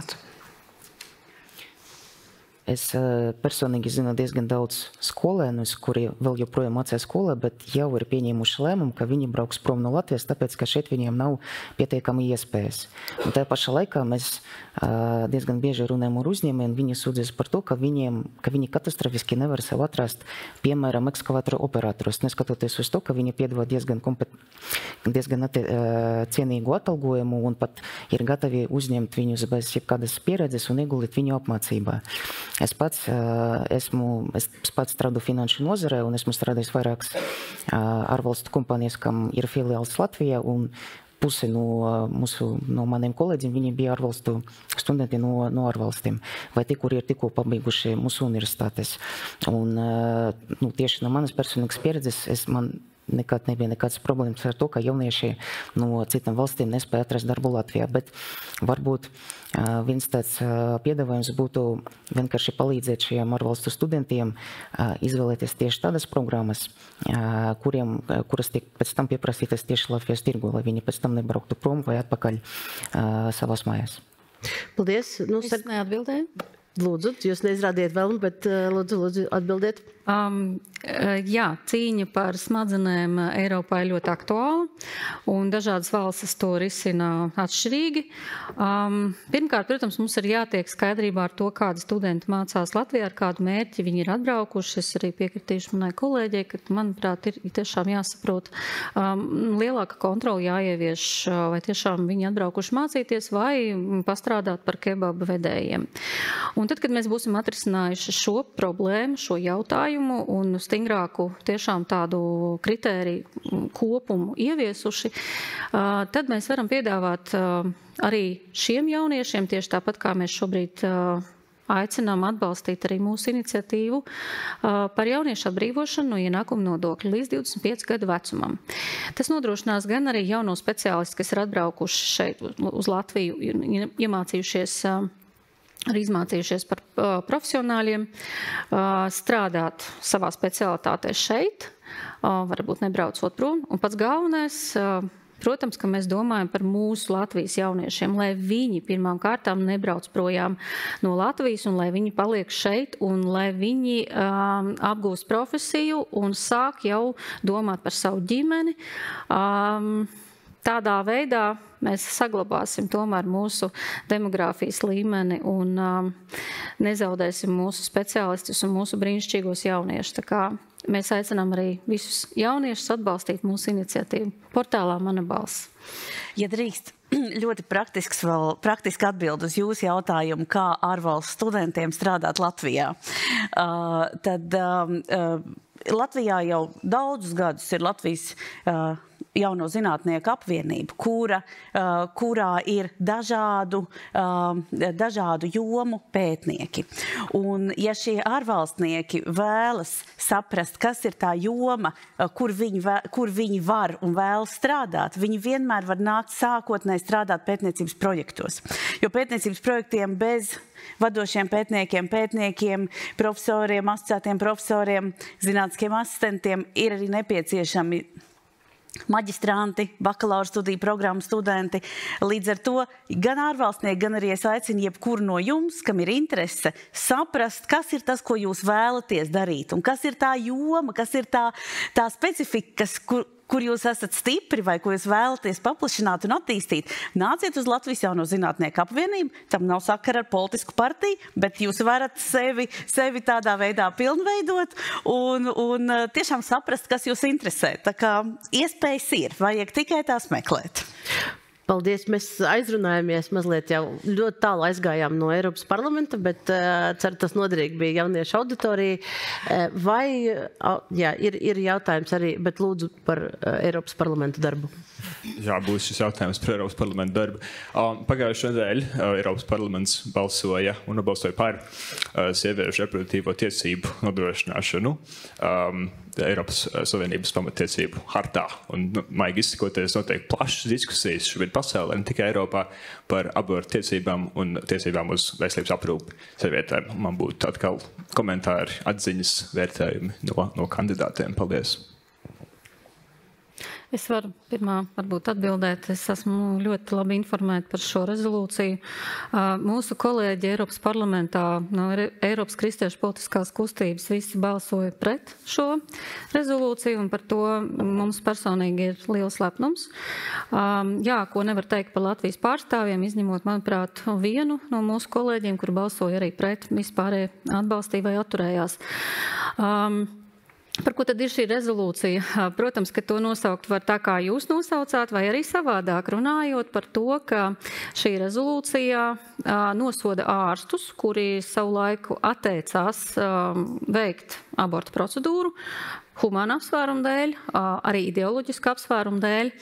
Es personīgi zinu diezgan daudz skolēnus, kuri vēl joprojām mācās skolā, bet jau ir pieņēmuši lēmumu, ka viņi brauks prom no Latvijas, tāpēc, ka šeit viņiem nav pietiekami iespējas. Un tajā pašā laikā mēs diezgan bieži runājam ar uzņēmējiem, viņi sūdzas par to, ka, viņiem, ka viņi katastrofiski nevar sev atrast, piemēram, ekskavatoru operatorus, neskatoties uz to, ka viņi piedāvā diezgan, kompet... diezgan ati... cienīgu atalgojumu un pat ir gatavi uzņemt viņus bez jebkādas pieredzes un ieguldīt viņu apmācībā. Es pats esmu, es pats strādāju finanšu nozarē un esmu strādājis vairākas ārvalstu kompānijas, kam ir filiāls Latvijā, un puse no, mūsu, no maniem kolēģiem, viņi bija ārvalstu studenti no, no ārvalstīm, vai tie, kuri ir tikko pabeiguši mūsu universitātes. Un nu, tieši no manas personīgas pieredzes es man nekad nebija nekādas problēmas ar to, ka jaunieši no citām valstīm nespēja atrast darbu Latvijā, bet varbūt uh, viens tāds uh, piedāvājums būtu vienkārši palīdzēt šiem ārvalstu studentiem uh, izvēlēties tieši tādas programmas, uh, kuriem, uh, kuras tiek pēc tam pieprasītas tieši Latvijas tirgu, lai viņi pēc tam nebrauktu prom vai atpakaļ uh, savās mājās. Paldies. Nu, es neatbildēju. Lūdzu, jūs neizrādiet vēlmi, bet lūdzu, lūdzu atbildiet. Um, jā, cīņa par smadzenēm Eiropā ir ļoti aktuāla, un dažādas valstis to risina atšķirīgi. Um, pirmkārt, protams, mums ir jātiek skaidrībā ar to, kādi studenti mācās Latvijā, ar kādu mērķi viņi ir atbraukuši. Es arī piekritīšu manai kolēģei, ka, manuprāt, ir tiešām jāsaprot um, lielāka kontrola jāievieš, vai tiešām viņi atbraukuši mācīties vai pastrādāt par kebabu vedējiem. Un tad, kad mēs būsim atrisinājuši šo problēmu, šo jautājumu, un stingrāku tiešām tādu kritēriju kopumu ieviesuši, tad mēs varam piedāvāt arī šiem jauniešiem, tieši tāpat kā mēs šobrīd aicinām atbalstīt arī mūsu iniciatīvu par jauniešu atbrīvošanu no ienākuma nodokļa līdz divdesmit pieci gadu vecumam. Tas nodrošinās gan arī jauno speciālistu, kas ir atbraukuši šeit uz Latviju, iemācījušies arī izmācījušies par uh, profesionāļiem, uh, strādāt savā specialitātē šeit, uh, varbūt nebraucot prom. Un pats galvenais, uh, protams, ka mēs domājam par mūsu Latvijas jauniešiem, lai viņi pirmām kārtām nebrauc projām no Latvijas un lai viņi paliek šeit un lai viņi um, apgūst profesiju un sāk jau domāt par savu ģimeni. Um, Tādā veidā mēs saglabāsim tomēr mūsu demogrāfijas līmeni un um, nezaudēsim mūsu speciālistus un mūsu brīnišķīgos jauniešus. Tā kā mēs aicinām arī visus jauniešus atbalstīt mūsu iniciatīvu portālā Mana balss. Ja drīkst, ļoti praktisks vēl, praktiski atbild uz jūsu jautājumu, kā ārvalstu studentiem strādāt Latvijā. Uh, tad um, uh, Latvijā jau daudzus gadus ir Latvijas uh, jauno zinātnieku apvienību, kura, uh, kurā ir dažādu, uh, dažādu jomu pētnieki. Un ja šie ārvalstnieki vēlas saprast, kas ir tā joma, uh, kur, viņi, vē, kur viņi var un vēlas strādāt, viņi vienmēr var nākt sākotnēji strādāt pētniecības projektos. Jo pētniecības projektiem bez vadošiem pētniekiem, pētniekiem, profesoriem, asociētiem profesoriem, zinātniskiem asistentiem ir arī nepieciešami maģistranti, bakalaura studiju programmu studenti. Līdz ar to gan ārvalstnieki, gan arī es aicinu jebkuru no jums, kam ir interese, saprast, kas ir tas, ko jūs vēlaties darīt, un kas ir tā joma, kas ir tā, tā specifika, kas, kur, kur jūs esat stipri vai ko jūs vēlaties paplašināt un attīstīt. Nāciet uz Latvijas jauno zinātnieku apvienību, tam nav sakara ar politisku partiju, bet jūs varat sevi, sevi tādā veidā pilnveidot un, un tiešām saprast, kas jūs interesē. Tā kā iespējas ir, vajag tikai tās meklēt. Paldies, mēs aizrunājāmies mazliet jau ļoti tālu aizgājām no Eiropas parlamenta, bet uh, ceru, tas noderīgi bija jauniešu auditorija. Uh, vai, uh, jā, ir, ir jautājums arī, bet lūdzu par uh, Eiropas parlamenta darbu. Jā, būs šis jautājums par Eiropas parlamenta darbu. Um, Pagājušajā nedēļā uh, Eiropas parlaments balsoja un balsoja par uh, sieviešu reproduktīvo tiesību nodrošināšanu um, Eiropas Savienības pamatiesību hartā. Un, nu, maigi izsakoties, notiek plašas diskusijas šobrīd pasaulē, ne tikai Eiropā, par abortu tiesībām un tiesībām uz veselības aprūpi sievietēm. Man būtu atkal komentāri, atziņas, vērtējumi no, no kandidātiem. Paldies! Es varu pirmā varbūt atbildēt. Es esmu ļoti labi informēta par šo rezolūciju. Mūsu kolēģi Eiropas parlamentā no Eiropas kristiešu politiskās kustības visi balsoja pret šo rezolūciju, un par to mums personīgi ir liels lepnums. Jā, ko nevar teikt par Latvijas pārstāvjiem, izņemot, manuprāt, vienu no mūsu kolēģiem, kur balsoja arī pret, vispārēji atbalstīja vai atturējās. Um, Par ko tad ir šī rezolūcija? Protams, ka to nosaukt var tā, kā jūs nosaucāt, vai arī savādāk runājot par to, ka šī rezolūcija nosoda ārstus, kuri savu laiku atteicās veikt abortu procedūru, humāna apsvērumu dēļ, arī ideoloģisku apsvērumu dēļ,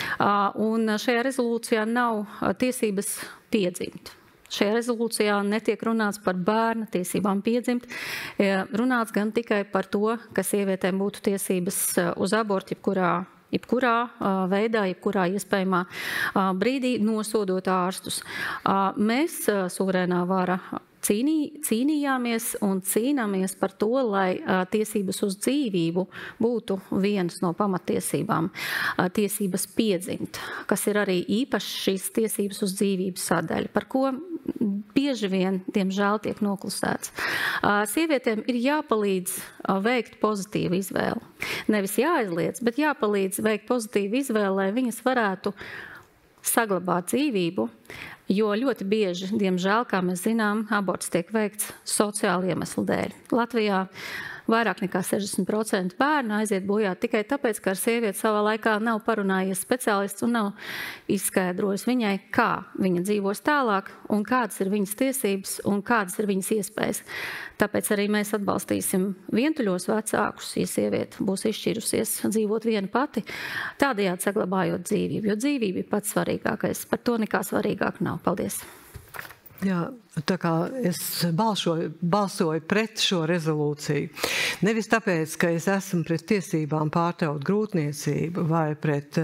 un šajā rezolūcijā nav tiesības piedzimt. Šajā rezolūcijā netiek runāts par bērna tiesībām piedzimt, runāts gan tikai par to, ka sievietēm būtu tiesības uz abortu jebkurā, jebkurā veidā, jebkurā iespējamā brīdī nosodot ārstus. Mēs, suverēnā vara, Cīnī, cīnījāmies un cīnāmies par to, lai a, tiesības uz dzīvību būtu vienas no pamatiesībām, a, tiesības piedzimt, kas ir arī īpaši šīs tiesības uz dzīvības sadaļa, par ko bieži vien, diemžēl, tiek noklusēts. A, sievietēm ir jāpalīdz a, veikt pozitīvu izvēli. Nevis jāaizliedz, bet jāpalīdz veikt pozitīvu izvēli, lai viņas varētu saglabāt dzīvību, jo ļoti bieži, diemžēl, kā mēs zinām, aborts tiek veikts sociāli iemeslu dēļ. Latvijā vairāk nekā sešdesmit procenti bērnu aiziet bojā tikai tāpēc, ka ar sievieti savā laikā nav parunājies speciālists un nav izskaidrojis viņai, kā viņa dzīvos tālāk un kādas ir viņas tiesības un kādas ir viņas iespējas. Tāpēc arī mēs atbalstīsim vientuļos vecākus, ja sieviete būs izšķirusies dzīvot viena pati, tādējādi saglabājot dzīvību, jo dzīvība ir pats svarīgākais. Par to nekā svarīgāk nav. Paldies! Jā, tā kā es balsoju, balsoju pret šo rezolūciju. Nevis tāpēc, ka es esmu pret tiesībām pārtraukt grūtniecību vai pret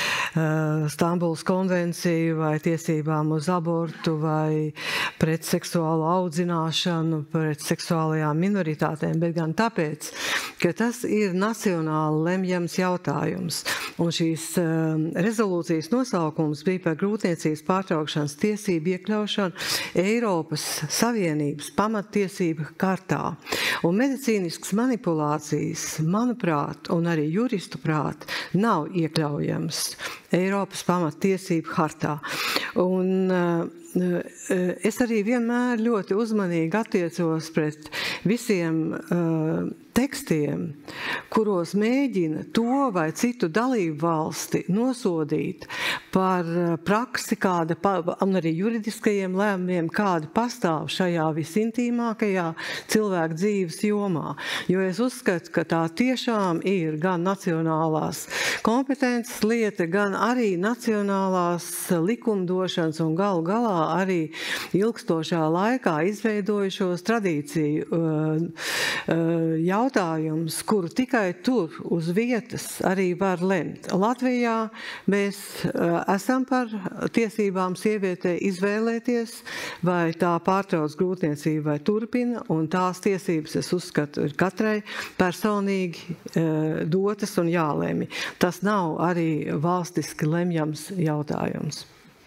uh, Stambulas konvenciju vai tiesībām uz abortu vai pret seksuālu audzināšanu, pret seksuālajām minoritātēm, bet gan tāpēc, ka tas ir nacionāli lemjams jautājums. Un šīs uh, rezolūcijas nosaukums bija par grūtniecības pārtraukšanas tiesību iekļaušanu Eiropas Savienības pamattiesību kartā. Un medicīniskas manipulācijas, manuprāt, un arī juristu prāt, nav iekļaujams Eiropas pamattiesību hartā. Un es arī vienmēr ļoti uzmanīgi attiecos pret visiem uh, tekstiem, kuros mēģina to vai citu dalību valsti nosodīt par praksi, kāda, un arī juridiskajiem lēmumiem, kāda pastāv šajā visintīmākajā cilvēku dzīves jomā. Jo es uzskatu, ka tā tiešām ir gan nacionālās kompetences lieta, gan arī nacionālās likumdošanas un galu galā arī ilgstošā laikā izveidojušos tradīciju uh, uh, jautājums, kuru tikai tur uz vietas arī var lemt. Latvijā mēs uh, esam par tiesībām sievietei izvēlēties, vai tā pārtrauc grūtniecību vai turpina, un tās tiesības, es uzskatu, ir katrai personīgi uh, dotas un jālēmi. Tas nav arī valstiski lemjams jautājums.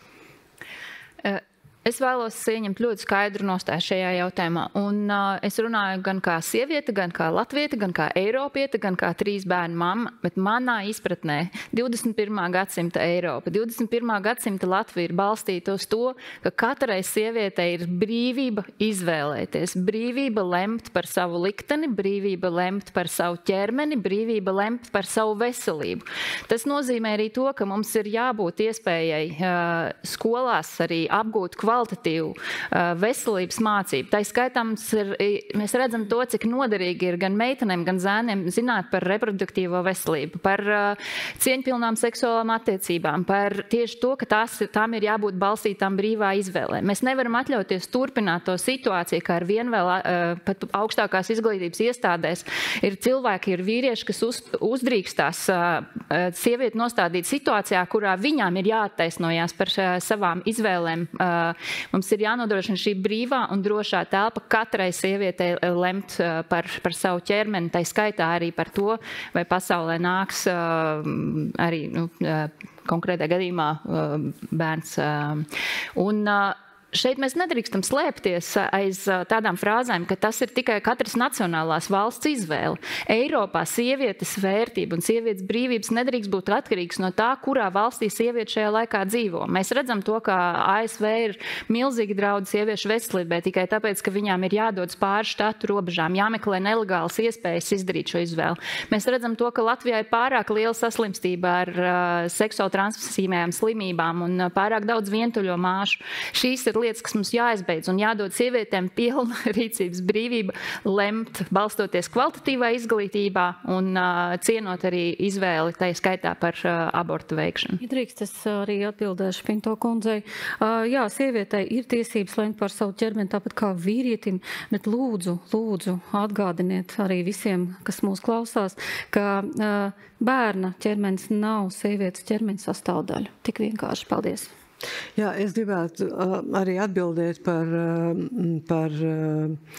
Es vēlos ieņemt ļoti skaidru nostāju šajā jautājumā. Un, uh, es runāju gan kā sieviete, gan kā latviete, gan kā eiropiete, gan kā trīs bērnu mamma, bet manā izpratnē divdesmit pirmā gadsimta Eiropa, divdesmit pirmā gadsimta Latvija ir balstīta uz to, ka katrai sievietei ir brīvība izvēlēties, brīvība lemt par savu likteni, brīvība lemt par savu ķermeni, brīvība lemt par savu veselību. Tas nozīmē arī to, ka mums ir jābūt iespējai uh, skolās arī apgūt kvalitāti, kvalitatīvu veselības mācību. Tā skaitā ir, mēs redzam to, cik noderīgi ir gan meitenēm, gan zēniem zināt par reproduktīvo veselību, par cieņpilnām seksuālām attiecībām, par tieši to, ka tās, tām ir jābūt balstītām brīvā izvēlē. Mēs nevaram atļauties turpināt to situāciju, kā ar vien vēl pat augstākās izglītības iestādēs ir cilvēki, ir vīrieši, kas uz, uzdrīkstās sievieti nostādīt situācijā, kurā viņām ir jāattaisnojās par savām izvēlēm. Mums ir jānodrošina šī brīvā un drošā telpa katrai sievietei lemt par, par savu ķermeni, tai skaitā arī par to, vai pasaulē nāks arī nu, konkrētā gadījumā bērns. Un šeit mēs nedrīkstam slēpties aiz tādām frāzēm, ka tas ir tikai katras nacionālās valsts izvēle. Eiropā sievietes vērtība un sievietes brīvības nedrīkst būt atkarīgas no tā, kurā valstī sieviete šajā laikā dzīvo. Mēs redzam to, ka A S V ir milzīgi draudi sieviešu veselībai tikai tāpēc, ka viņām ir jādodas pāri štatu robežām, jāmeklē nelegālas iespējas izdarīt šo izvēli. Mēs redzam to, ka Latvijā ir pārāk liela saslimstība ar uh, seksuāli transmisīmajām slimībām un pārāk daudz vientuļo māšu. Šīs ir lietas, kas mums jāizbeidz un jādod sievietēm pilna rīcības brīvība lemt, balstoties kvalitatīvā izglītībā un uh, cienot arī izvēli, tai skaitā par uh, abortu veikšanu. Ja drīkst, es arī atbildēšu Pinto kundzei. Uh, jā, sievietei ir tiesības lemt par savu ķermeni tāpat kā vīrietim, bet lūdzu, lūdzu atgādiniet arī visiem, kas mūs klausās, ka uh, bērna ķermenis nav sievietes ķermeņa sastāvdaļa. Tik vienkārši. Paldies. Jā, es gribētu uh, arī atbildēt par, uh, par uh,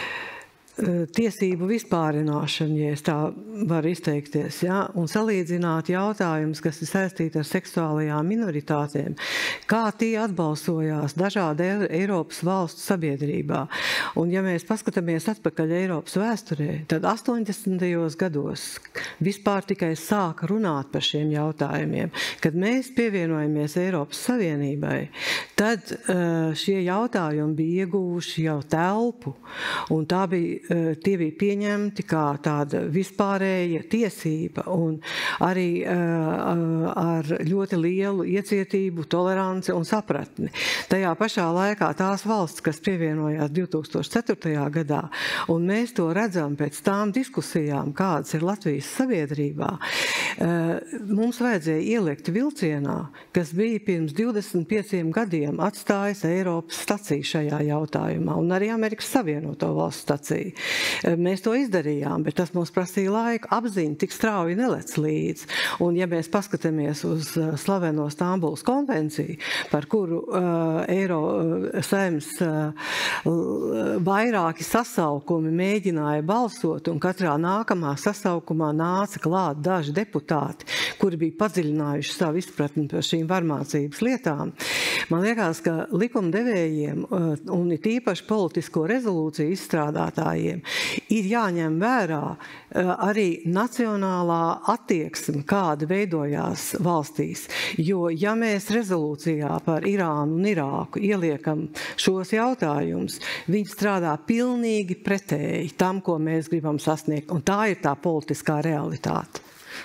tiesību vispārināšanu, ja es tā varu izteikties, ja? Un salīdzināt jautājumus, kas ir saistīti ar seksuālajām minoritātēm, kā tie atbalsojās dažādi Eiropas valstu sabiedrībā. Un ja mēs paskatāmies atpakaļ Eiropas vēsturē, tad astoņdesmitajos gados vispār tikai sāka runāt par šiem jautājumiem. Kad mēs pievienojamies Eiropas Savienībai, tad šie jautājumi bija ieguvuši jau telpu, un tā bija tie bija pieņemti kā tāda vispārēja tiesība un arī uh, ar ļoti lielu iecietību, toleranci un sapratni. Tajā pašā laikā tās valsts, kas pievienojās divi tūkstoši ceturtajā gadā, un mēs to redzam pēc tām diskusijām, kādas ir Latvijas sabiedrībā, uh, mums vajadzēja ielikt vilcienā, kas bija pirms divdesmit pieciem gadiem atstājis Eiropas staciju šajā jautājumā, un arī Amerikas Savienoto valstu staciju. Mēs to izdarījām, bet tas mums prasīja laiku. Apziņa tik strauji nelec līdz. Un ja mēs paskatāmies uz slaveno Stambulas konvenciju, par kuru uh, Eiro uh, Saeimas uh, vairāki sasaukumi mēģināja balsot, un katrā nākamā sasaukumā nāca klāt daži deputāti, kuri bija padziļinājuši savu izpratni par šīm varmācības lietām. Man liekas, ka likumdevējiem un it īpaši politisko rezolūciju izstrādātājiem ir jāņem vērā arī nacionālā attieksme, kāda veidojās valstīs. Jo, ja mēs rezolūcijā par Irānu un Irāku ieliekam šos jautājumus, viņi strādā pilnīgi pretēji tam, ko mēs gribam sasniegt, un tā ir tā politiskā realitāte.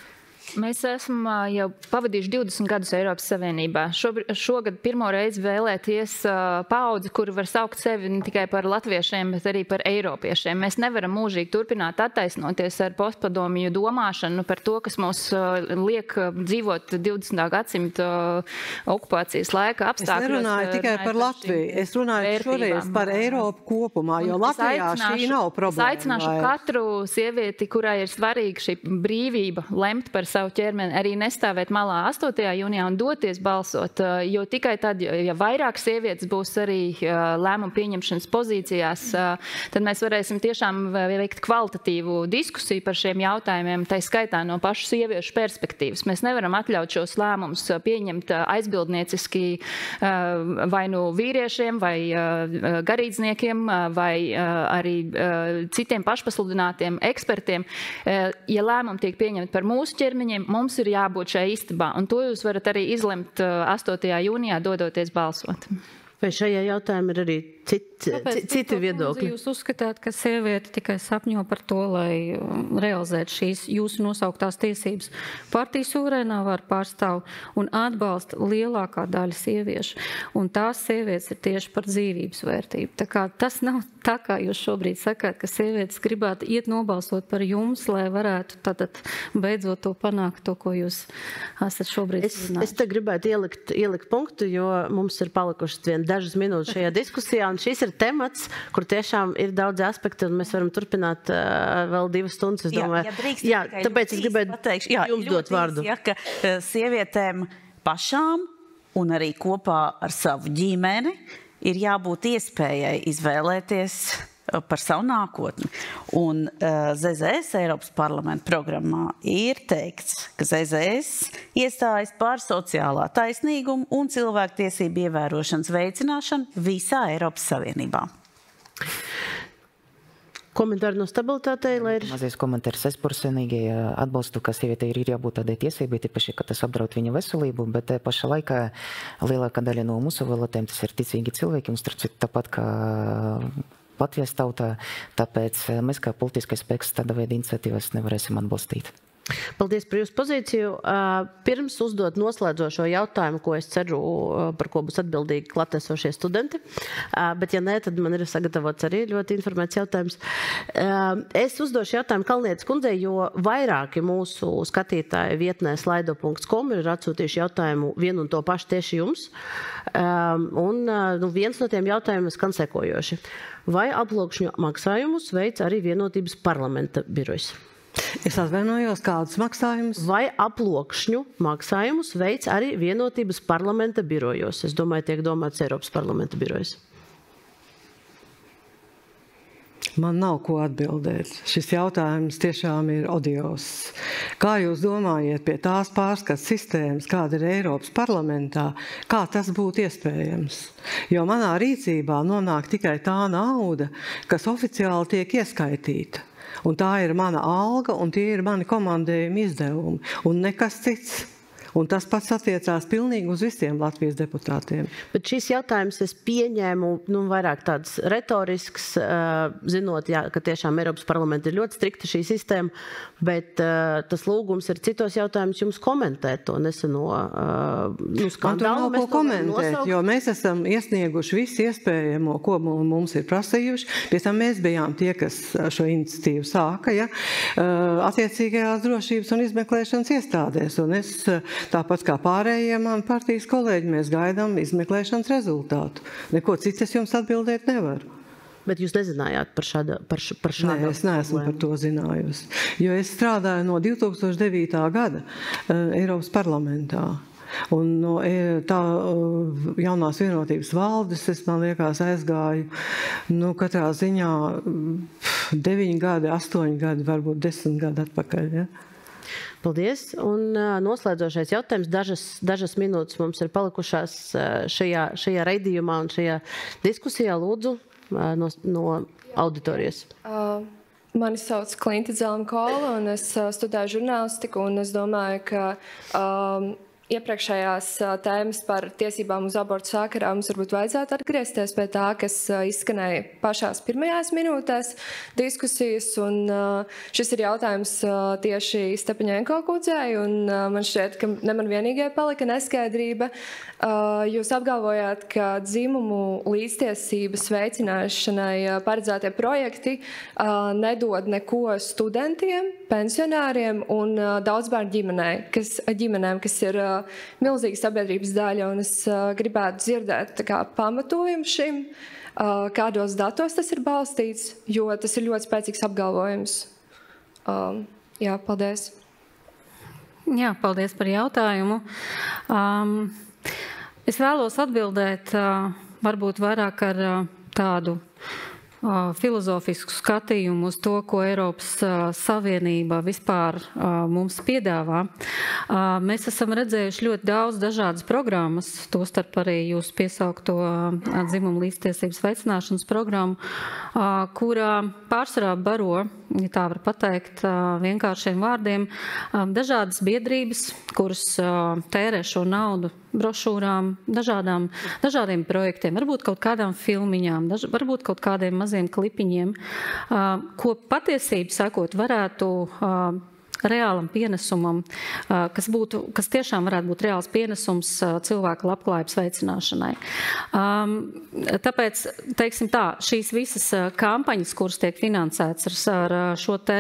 Mēs esam jau pavadījuši divdesmit gadus Eiropas Savienībā. Šobr, šogad pirmo reizi vēlēties paudzi, kuri var saukt sevi ne tikai par latviešiem, bet arī par eiropiešiem. Mēs nevaram mūžīgi turpināt attaisnoties ar postpadomju domāšanu par to, kas mūs liek dzīvot divdesmitā gadsimta okupācijas laika apstākļos. Es nerunāju tikai par Latviju, es runāju šoreiz par Eiropu kopumā, jo Latvijā šī nav problēma. Es aicināšu vai... katru sievieti, kurai ir svarīga šī brīvība, lemt par savu ķermeni, arī nestāvēt malā astotajā jūnijā un doties balsot, jo tikai tad, ja vairāk sievietes būs arī lēmumu pieņemšanas pozīcijās, tad mēs varēsim tiešām veikt kvalitatīvu diskusiju par šiem jautājumiem, tai skaitā no pašu sieviešu perspektīvas. Mēs nevaram atļaut šos lēmumus pieņemt aizbildnieciski vai nu vīriešiem, vai garīdzniekiem, vai arī citiem pašpasludinātiem ekspertiem. Ja lēmumi tiek pieņemti par mūsu ķermeni, mums ir jābūt šajā istabā, un to jūs varat arī izlemt astotajā jūnijā, dodoties balsot. Vai šajā jautājumā ir arī citi, citi viedokļi? Jūs uzskatāt, ka sieviete tikai sapņo par to, lai realizētu šīs jūsu nosauktās tiesības. Partija suverēnā var pārstāv un atbalsta lielākā daļa sieviešu. Un tās sievietes ir tieši par dzīvības vērtību. Tā kā tas nav tā, kā jūs šobrīd sakāt, ka sievietes gribētu iet nobalsot par jums, lai varētu tātad beidzot to panākt, to, ko jūs esat šobrīd es, es te gribētu ielikt, ielikt punktu, jo mums ir palikušas vien dažas minūtes šajā diskusijā, un šis ir temats, kur tiešām ir daudz aspektu, un mēs varam turpināt uh, vēl divas stundas, es domāju. Jā, ja drīkst, jā tāpēc es gribētu pateikšu, jā, jums dot vārdu. Ja, ka sievietēm pašām un arī kopā ar savu ģimeni ir jābūt iespējai izvēlēties par savu nākotni. Un uh, Z Z S Eiropas parlamenta programmā ir teikts, ka Z Z S iestājas par sociālā taisnīgumu un cilvēktiesību ievērošanas veicināšanu visā Eiropas Savienībā. Komentāri no stabilitātei, lai ir... Mazais komentārs. Es personīgi atbalstu, ka sievietei ir jābūt tādai tiesībai, tīpaši, ka tas apdraud viņa veselību, bet pašā laikā lielākā daļa no mūsu vēlētājiem tas ir ticīgi cilvēki, un starp citu tāpat kā Latvijas tautā, tāpēc mēs kā politiskais spēks tāda veida iniciatīvas nevarēsim atbalstīt. Paldies par jūsu pozīciju. Pirms uzdot noslēdzošo jautājumu, ko es ceru, par ko būs atbildīgi klātesošie studenti, bet ja nē, tad man ir sagatavots arī ļoti informēts jautājums. Es uzdošu jautājumu Kalnietes kundzei, jo vairāki mūsu skatītāji vietnē slaido punkts com ir atsūtījuši jautājumu vienu un to pašu tieši jums. Un nu, viens no tiem jautājumiem skan sekojoši. Vai aploksņu maksājumus veic arī Vienotības parlamenta birojs? Es atvainojos, kādus maksājumus? Vai aplokšņu maksājumus veic arī Vienotības parlamenta birojos? Es domāju, tiek domāts Eiropas parlamenta birojos. Man nav ko atbildēt. Šis jautājums tiešām ir odios. Kā jūs domājat pie tās pārskats sistēmas, kāda ir Eiropas parlamentā, kā tas būtu iespējams? Jo manā rīcībā nonāk tikai tā nauda, kas oficiāli tiek ieskaitīta. Un tā ir mana alga, un tie ir mani komandējumi izdevumi, un nekas cits. Un tas pats attiecās pilnīgi uz visiem Latvijas deputātiem. Bet šis jautājums es pieņēmu nu, vairāk tāds retorisks, uh, zinot, jā, ka tiešām Eiropas parlamenta ir ļoti strikta šī sistēma, bet uh, tas lūgums ir citos jautājumus jums komentēt to neseno uh, nu, skandālu. Man tur nav ko komentēt, jo mēs esam iesnieguši visu iespējamo, ko mums ir prasījuši. Pēc tam mēs bijām tie, kas šo iniciatīvu sāka, ja, uh, attiecīgajās drošības un izmeklēšanas iestādēs. Un es tāpat kā pārējie mani partijas kolēģi, mēs gaidām izmeklēšanas rezultātu. Neko citu es jums atbildēt nevaru. Bet jūs nezinājāt par šādu par š, par šādu? Nē, es neesmu par to zinājusi. Jo es strādāju no divi tūkstoši devītā gada uh, Eiropas parlamentā. Un no tā uh, jaunās vienotības valdes, es man liekas aizgāju, nu, katrā ziņā deviņi gadi, astoņi gadi, varbūt desmit gadi atpakaļ, ja? Paldies. Un noslēdzošais jautājums. Dažas, dažas minūtes mums ir palikušās šajā, šajā raidījumā un šajā diskusijā. Lūdzu, no, no auditorijas. Uh, mani sauc Klinta Zelmkola un es studēju žurnālistiku un es domāju, ka um, iepriekšējās tēmas par tiesībām uz abortu sakarā mums varbūt vajadzētu atgriezties pie tā, kas izskanēja pašās pirmajās minūtēs diskusijas. Un šis ir jautājums tieši Stepaņenko kundzei, un man šķiet, ka ne man vienīgai palika neskaidrība. Jūs apgalvojāt, ka dzimumu līdztiesības veicināšanai paredzētie projekti nedod neko studentiem, pensionāriem un daudzbērnu ģimenei, kas, ģimenēm, kas ir milzīga sabiedrības daļa, un es uh, gribētu dzirdēt tā kā pamatojumu šim, uh, kādos datos tas ir balstīts, jo tas ir ļoti spēcīgs apgalvojums. Um, jā, paldies. Jā, paldies par jautājumu. Um, es vēlos atbildēt uh, varbūt vairāk ar uh, tādu uh, filozofisku skatījumu uz to, ko Eiropas uh, Savienība vispār uh, mums piedāvā. Uh, mēs esam redzējuši ļoti daudz dažādas programmas, tostarp arī jūsu piesaukto uh, dzimumu līdztiesības veicināšanas programmu, uh, kurā pārsvarā baro, ja tā var pateikt, uh, vienkāršiem vārdiem, uh, dažādas biedrības, kuras uh, tērē šo naudu brošūrām, dažādām, dažādiem projektiem, varbūt kaut kādām filmiņām, daž, varbūt kaut kādiem maziem klipiņiem, uh, ko patiesību sakot varētu uh, reālam pienesumam, kas, būtu, kas tiešām varētu būt reāls pienesums cilvēku labklājības veicināšanai. Tāpēc, teiksim tā, šīs visas kampaņas, kuras tiek finansētas ar šo te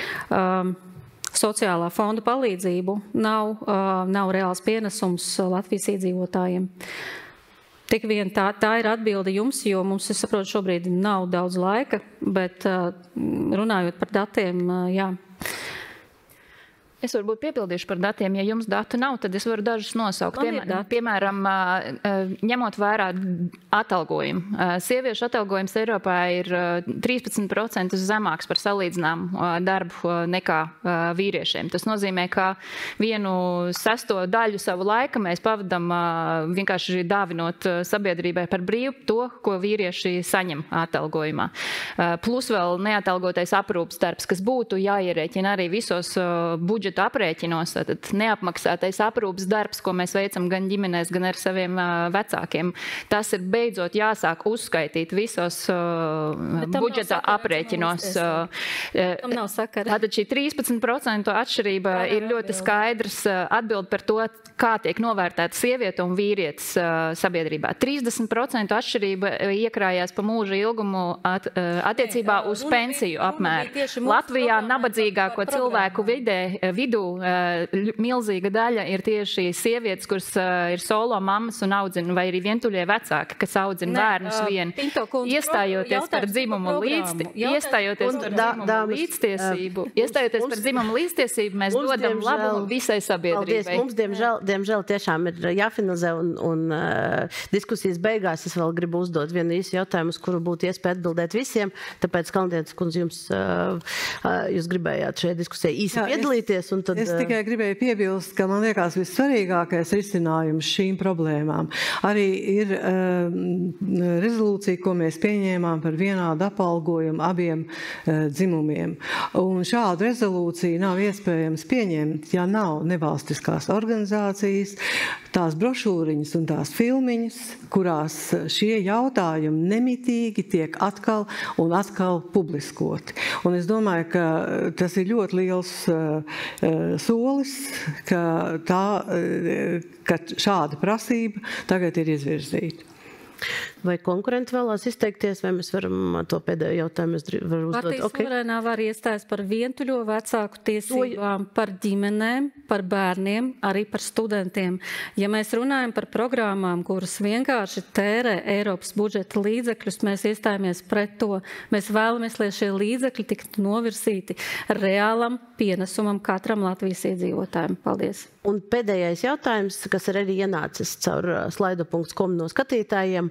sociālā fonda palīdzību, nav, nav reāls pienesums Latvijas iedzīvotājiem. Tik vien tā, tā ir atbilde jums, jo mums, es saprotu, šobrīd nav daudz laika, bet runājot par datiem, jā. Es varbūt piepildīšu par datiem. Ja jums datu nav, tad es varu dažus nosaukt. Piemēram, piemēram, ņemot vērā atalgojumu. Sieviešu atalgojums Eiropā ir trīspadsmit procenti zemāks par salīdzināmu darbu nekā vīriešiem. Tas nozīmē, ka vienu sesto daļu savu laika mēs pavadam vienkārši dāvinot sabiedrībai par brīvu to, ko vīrieši saņem atalgojumā. Plus vēl neatalgotais aprūpas darbs, kas būtu jāierēķina arī visos budžeta aprēķinos, tad neapmaksātais aprūpas darbs, ko mēs veicam gan ģimenēs, gan ar saviem vecākiem. Tas ir beidzot jāsāk uzskaitīt visos budžeta aprēķinos. Tam nav sakara. Tātad šī trīspadsmit procentu atšķirība ir ļoti skaidrs atbild par to, kā tiek novērtēta sieviete un vīrietis sabiedrībā. trīsdesmit procentu atšķirība iekrājās pa mūža ilgumu at, attiecībā uz pensiju apmēru. Latvijā nabadzīgāko cilvēku vidē vidū milzīga daļa ir tieši sievietes, kuras ir solo mammas un audzina, vai arī vientuļie vecāki, kas audzina bērnus vien. Iestājoties par dzimumu līdztiesību, iestājoties par dzimumu līdztiesību, iestājoties par dzimumu līdztiesību, mēs dodam labumu visai sabiedrībai. Paldies. Mums, diemžēl, diemžēl tiešām ir jāfinalizē un, un uh, diskusijas beigās es vēl gribu uzdot vienu īsu jautājumu, uz kuru būtu iespēja atbildēt visiem, tāpēc, Kalnietes kundze, jums, uh, uh, jūs gribējāt šajā diskusijā īsi Jā, piedalīties. Es, tad, es tikai gribēju piebilst, ka man liekas vissvarīgākais risinājums šīm problēmām arī ir uh, rezolūcija, ko mēs pieņēmām par vienādu apalgojumu abiem uh, dzimumiem. Un šādu rezolūciju nav iespējams pieņemt, ja nav nevalstiskās organizācijas, tās brošūriņas un tās filmiņas, kurās šie jautājumi nemitīgi tiek atkal un atkal publiskoti. Un es domāju, ka tas ir ļoti liels uh, solis, ka, tā, ka šāda prasība tagad ir izvirzīta. Vai konkurenti vēlās izteikties, vai mēs varam to pēdējo jautājumu var uzdot? Partijas okay. suverēnā var iestājas par vientuļo vecāku tiesībām, par ģimenēm, par bērniem, arī par studentiem. Ja mēs runājam par programmām, kuras vienkārši tērē Eiropas budžeta līdzekļus, mēs iestājamies pret to. Mēs vēlamies, lai šie līdzekļi tiktu novirsīti reālam pienesumam katram Latvijas iedzīvotājiem. Paldies. Un pēdējais jautājums, kas ir arī ienācis caur slaido punktu kom no skatītājiem.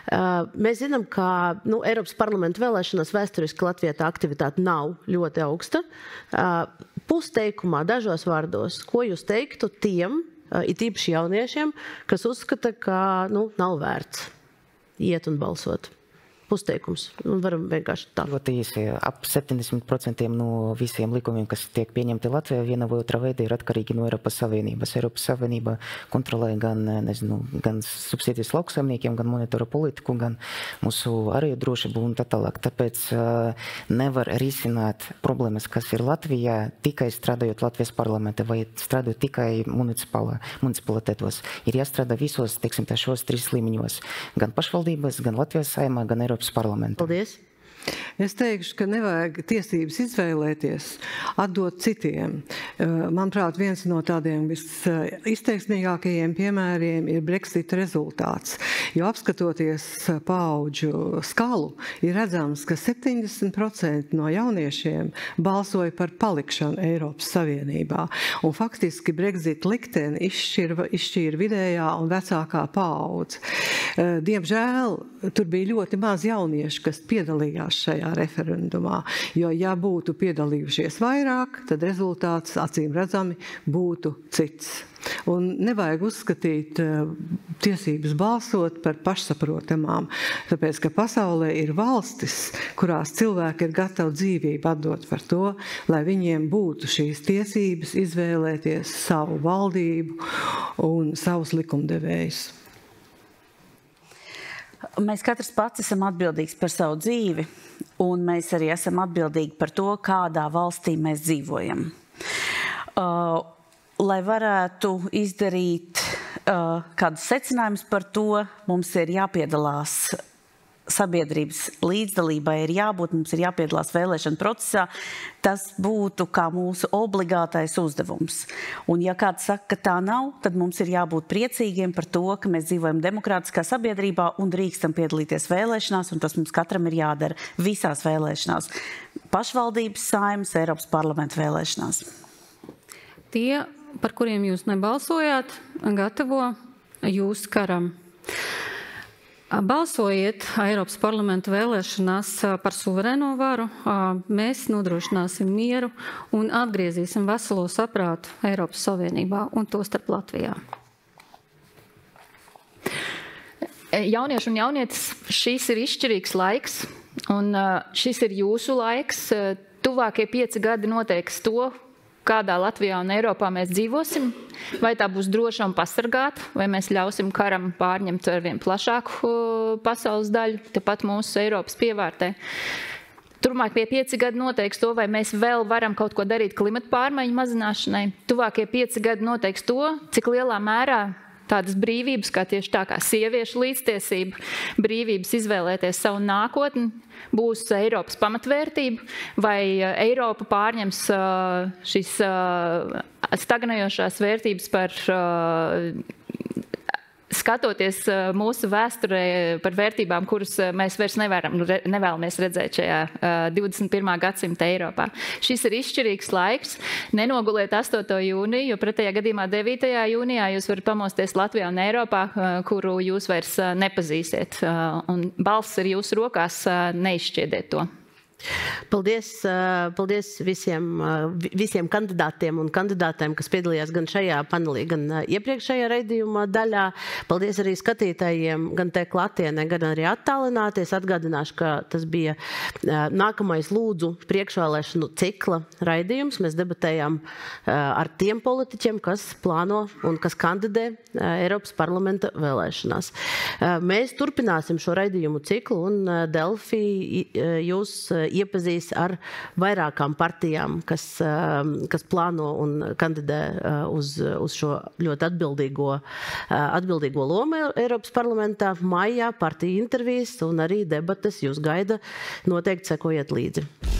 Mēs zinām, ka nu, Eiropas parlamenta vēlēšanās vēsturiski Latvijā tā aktivitāte nav ļoti augsta. pusteikumā, dažos vārdos, ko jūs teiktu tiem, it īpaši jauniešiem, kas uzskata, ka nu, nav vērts iet un balsot? Pusteikums. Un varam vienkārši tā. Ļoti īsi. Ap septiņdesmit procenti no visiem likumiem, kas tiek pieņemti Latvijā, viena vai otra veida ir atkarīgi no Eiropas Savienības. Eiropas Savienība kontrolē gan, nezinu, gan subsīdijas lauksaimniekiem, gan monetāro politiku, gan mūsu ārējo drošību un tā tālāk. Tāpēc uh, nevar risināt problēmas, kas ir Latvijā, tikai strādājot Latvijas parlamentā vai strādājot tikai municipalitātos. Ir jāstrādā visos, teiksim, tā šos trīs līmeņos. Gan pašvaldības, gan Latvijas Saeimā, gan Eiropas parlamentu. Paldies! Es teikšu, ka nevajag tiesības izvēlēties, atdot citiem. Manuprāt, viens no tādiem visizteiksmīgākajiem piemēriem ir Brexit rezultāts. Jo apskatoties paudžu skalu, ir redzams, ka septiņdesmit procenti no jauniešiem balsoja par palikšanu Eiropas Savienībā. Un faktiski Brexit likteni izšķīra, izšķīra vidējā un vecākā paudze. Diemžēl tur bija ļoti maz jauniešu, kas piedalījās šajā referendumā, jo ja būtu piedalījušies vairāk, tad rezultāts acīm redzami būtu cits. Un nevajag uzskatīt uh, tiesības balsot par pašsaprotamām, tāpēc, ka pasaulē ir valstis, kurās cilvēki ir gatavi dzīvību atdot par to, lai viņiem būtu šīs tiesības izvēlēties savu valdību un savus likumdevējus. Mēs katrs pats esam atbildīgs par savu dzīvi, un mēs arī esam atbildīgi par to, kādā valstī mēs dzīvojam. Uh, lai varētu izdarīt uh, kādus secinājumus par to, mums ir jāpiedalās sabiedrības līdzdalībai, ir jābūt, mums ir jāpiedalās vēlēšana procesā. Tas būtu kā mūsu obligātais uzdevums. Un ja kāds saka, ka tā nav, tad mums ir jābūt priecīgiem par to, ka mēs dzīvojam demokrātiskā sabiedrībā un drīkstam piedalīties vēlēšanās, un tas mums katram ir jādara visās vēlēšanās. Pašvaldības, Saeimas, Eiropas parlamenta vēlēšanās. Tie, par kuriem jūs nebalsojāt, gatavo jūs karam. Balsojiet Eiropas parlamenta vēlēšanās par suverēno varu, mēs nodrošināsim mieru un atgriezīsim veselo saprātu Eiropas Savienībā un to starp Latvijā. Jaunieši un jaunietis, šis ir izšķirīgs laiks, un šis ir jūsu laiks. Tuvākie pieci gadi noteiks to, kādā Latvijā un Eiropā mēs dzīvosim, vai tā būs droša un pasargāta, vai mēs ļausim karam pārņemt ar vien plašāku pasaules daļu, tepat mūsu Eiropas pievārtē. Turmākie pieci gadi noteiks to, vai mēs vēl varam kaut ko darīt klimata pārmaiņu mazināšanai. Tuvākie pieci gadi noteiks to, cik lielā mērā tādas brīvības, kā tieši tā kā sieviešu līdztiesība, brīvības izvēlēties savu nākotni, būs Eiropas pamatvērtība, vai Eiropa pārņems šīs stagnējošās vērtības par skatoties mūsu vēsturē par vērtībām, kuras mēs vairs nevaram, nevēlamies redzēt šajā divdesmit pirmā gadsimta Eiropā. Šis ir izšķirīgs laiks. Nenoguliet astoto jūniju, jo pretējā gadījumā devītajā jūnijā jūs varat pamosties Latvijā un Eiropā, kuru jūs vairs nepazīsiet. Un balss ir jūsu rokās, neizšķiediet to. Paldies, paldies visiem, visiem kandidātiem un kandidātēm, kas piedalījās gan šajā panelī, gan iepriekšējā raidījuma daļā. Paldies arī skatītājiem, gan te klātienē, gan arī attālināties. Atgādināšu, ka tas bija nākamais lūdzu priekšvēlēšanu cikla raidījums. Mēs debatējām ar tiem politiķiem, kas plāno un kas kandidē Eiropas parlamenta vēlēšanās. Mēs turpināsim šo raidījumu ciklu, un Delfi jūs iepazīs ar vairākām partijām, kas, kas plāno un kandidē uz, uz šo ļoti atbildīgo, atbildīgo lomu Eiropas parlamentā. Maijā partiju intervijas un arī debates jūs gaida. Noteikti sekojiet līdzi.